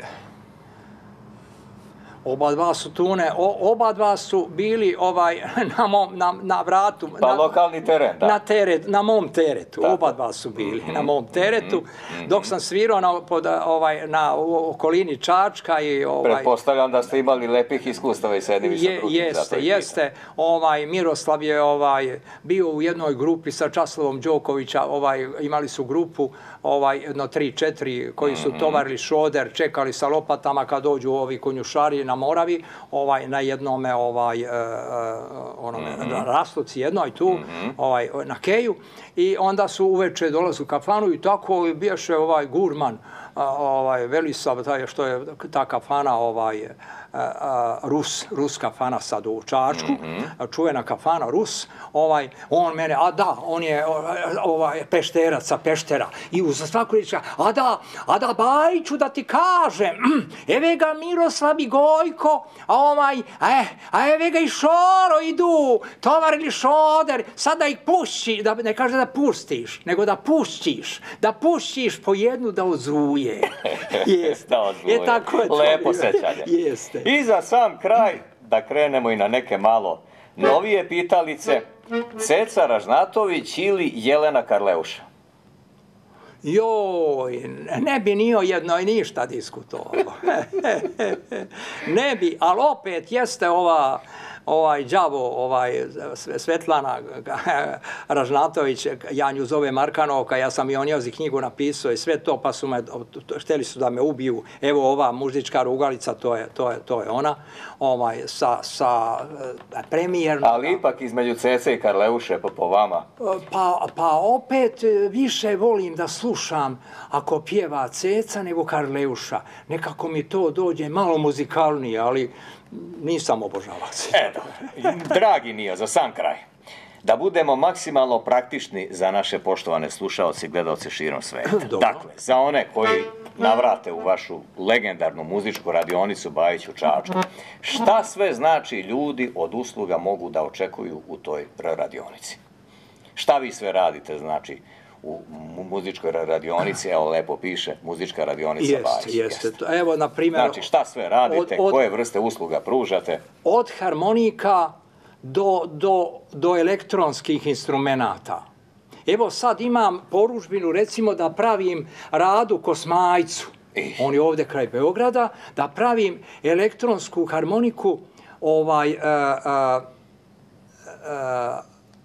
Oba dva su tune, o, oba dva su bili ovaj, na, mom, na, na vratu. Pa na, lokalni teren, da. Na, teret, na mom teretu, Tako. Oba dva su bili Mm-hmm. na mom teretu. Mm-hmm. Dok sam svirao na, pod, ovaj, na okolini Čačka i... Ovaj, pretpostavljam da ste imali lepih iskustava i s jednim i sa je, drugim. jeste, jeste. Ovaj, Miroslav je ovaj, bio u jednoj grupi sa Časlavom Đokovića, ovaj, imali su grupu ovaj, jedno tri, četiri koji su Mm-hmm. tovarili šoder, čekali sa lopatama kad dođu ovi konjušari na Moravi, ovaj, na jednome ovaj, uh, onome, Mm-hmm. rastoci jednoj tu, Mm-hmm. ovaj, na Keju, i onda su uveče dolazili u kafanu i tako bijaše ovaj gurman, a, ovaj, Velisav, taj, što je ta kafana, ovaj, a, a, Rus, Rus kafana sad u Čačku, Mm-hmm. čuvena kafana Rus, ovaj, on mene, a da, on je ovaj, pešterac sa Peštera, i uz svaku riječ, a da, a da, Bajiću, da ti kažem, eve ga Miroslav i Gojko, a ovaj, a, a eve ga i Šoro idu, tovarili šoder, sada ih pušći, da ne kaže da pustiš, nego da pušćiš, da pušćiš po jednu da ozruje. Jeste. Da ozruje. Je tako je to. Lepo sećanje. Jeste. I za sam kraj, da krenemo i na neke malo novije pitalice, Ceca Ražnatović ili Jelena Karleuša? Joj, ne bi ni o jednoj ništa diskutovao. Ne bi, ali opet jeste ova, ovaj đavo, ovaj Svetlana Ražnatović, ja nju zove Markanovka, ja sam i o njoj knjigu napisao i sve to, pa su me, htjeli su da me ubiju. Evo ova muzička rugalica, to je, to je, to je ona, ovaj, sa, sa premijernom. Ali ipak između Cece i Karleuše, po, po vama. Pa, pa opet više volim da slušam ako pjeva Ceca nego Karleuša. Nekako mi to dođe malo muzikalnije, ali nisam obožavac. E, dobro. Dragi Mio, za sam kraj. Da budemo maksimalno praktični za naše poštovane slušaoce i gledaoce širom sveta. Dobro. Dakle, za one koji navrate u vašu legendarnu muzičku radionicu Bajić u Čačku, šta sve znači ljudi od usluga mogu da očekuju u toj radionici? Šta vi sve radite, znači, u muzičkoj radionici, evo lepo piše, muzička radionica Bajić. Jeste, jeste. Evo, na primjer... Znači, šta sve radite, koje vrste usluga pružate? Od harmonika do, do, do elektronskih instrumenata. Evo sad imam poručbinu, recimo da pravim Radu Kosmajcu, on je ovdje kraj Beograda, da pravim elektronsku harmoniku, ovaj, uh, uh, uh,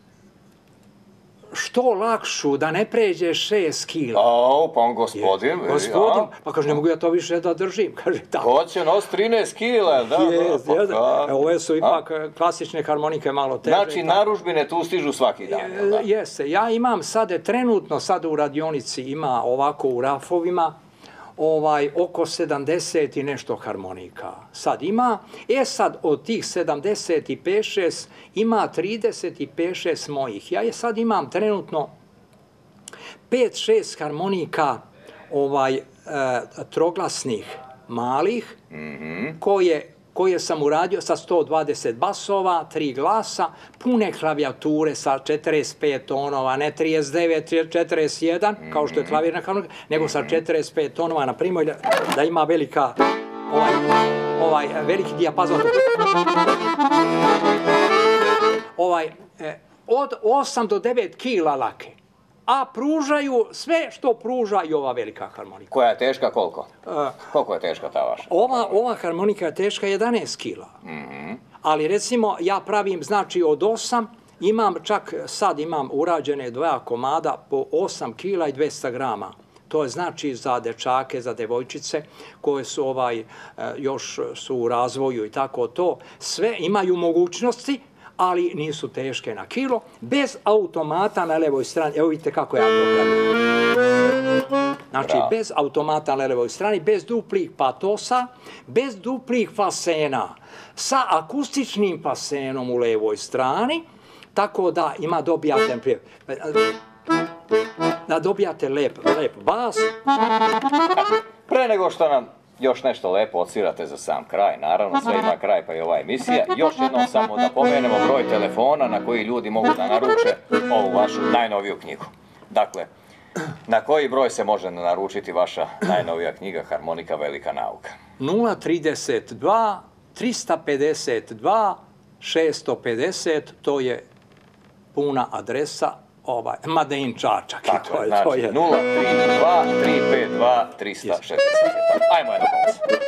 što lakšu, da ne pređe šest kila. O, pa on gospodin. Gospodin, pa kaže, ne mogu ja to više da držim, kaže tako. Ko će nos trinaest kila, da, da. Ove su ipak klasične harmonike malo teže. Znači, narudžbine tu stižu svaki dan, jel da? Jeste, ja imam sad, trenutno sad u radionici ima ovako u rafovima, ovaj, oko sedamdeset i nešto harmonika. Sad ima, e sad od tih sedamdeset pet šest ima trideset pet šest mojih. Ja je sad imam trenutno pet šest harmonika ovaj, e, troglasnih malih, mm-hmm. koje, koje sam uradio sa sto dvadeset basova, tri glasa, pune klavijature sa četrdeset pet tonova, ne trideset devet, četrdeset jedan, mm-hmm. kao što je klavirna harmonika, nego sa četrdeset pet tonova, na primjer, da ima velika, ovaj, ovaj veliki dijapazon. Ovaj, eh, od osam do devet kila lake. A pružaju sve što pruža i ova velika harmonika. Koja je teška koliko? Uh, koliko je teška ta vaša? Ova, ova harmonika je teška jedanaest kila. Mm-hmm. Ali recimo ja pravim znači od osam, imam čak sad imam urađene dva komada po osam kila i dvesta grama. To je znači za dečake, za devojčice koje su ovaj, još su u razvoju i tako to. Sve imaju mogućnosti, ali nisu teške na kilo, bez automata na levoj strani. Evo vidite kako ja to pravim. Znači, Bravo. bez automata na levoj strani, bez duplih patosa, bez duplih fasena, sa akustičnim fasenom u levoj strani, tako da ima dobijate prije. Da dobijate lep, lep bas. Pre nego što nam još nešto lepo odsvirate za sam kraj, naravno sve ima kraj pa i ova emisija. Još jednom samo da pomenemo broj telefona na koji ljudi mogu da naruče ovu vašu najnoviju knjigu. Dakle, na koji broj se može naručiti vaša najnovija knjiga Harmonika Velika nauka? nula trideset dva trista pedeset dva šesto pedeset, to je puna adresa, ovaj, Made in Čačak. Tako to je, znači to je. nula tri dva tri pet dva tri šest šest. Ajmo jedno pomoć.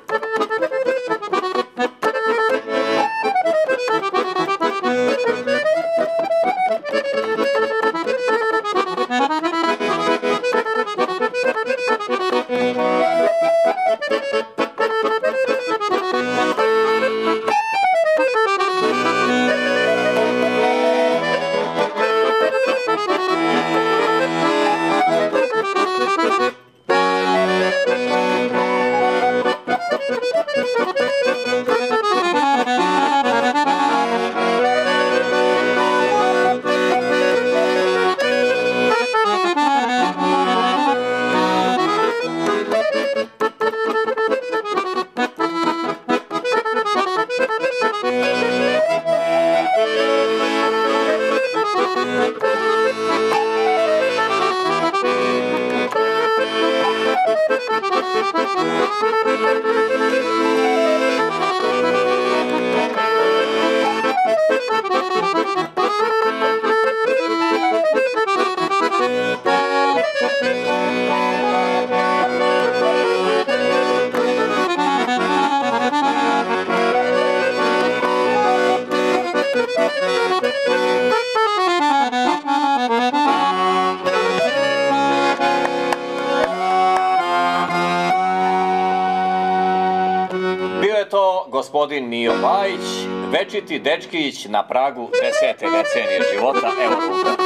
Gospodin Mio Bajić, večiti dečkić na pragu desete decenije života. Evo ruka.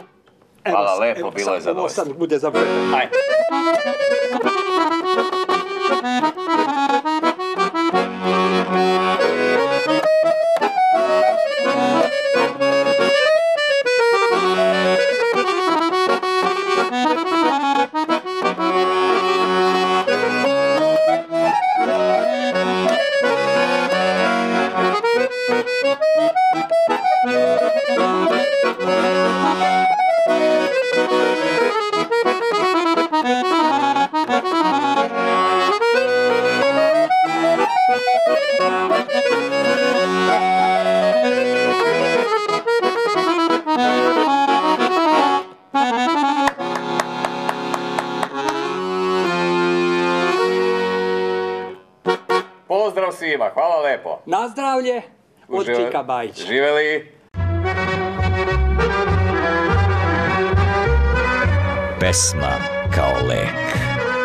Hvala evo, lepo, evo, bilo je zadovoljstvo. Sad bude završeno. Ajde. Thank you. Pozdrav svima, hvala lepo. Na zdravlje od Čika Bajića. Živeli. Pesma kao lek.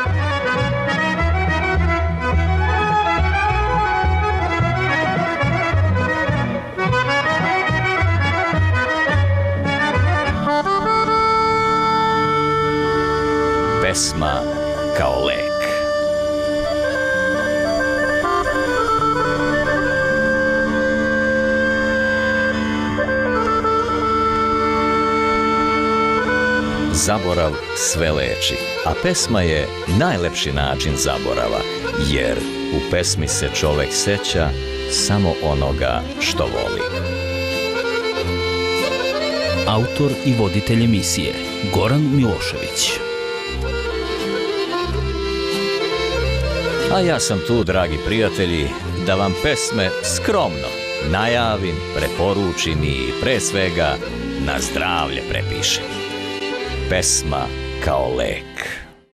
Pesma kao lek. Zaborav sve leči, a pesma je najlepši način zaborava, jer u pesmi se čovek seća samo onoga što voli. Autor i voditelj emisije Goran Milošević. A ja sam tu, dragi prijatelji, da vam pesme skromno najavim, preporučim i pre svega na zdravlje prepišem. Pesma kao lek.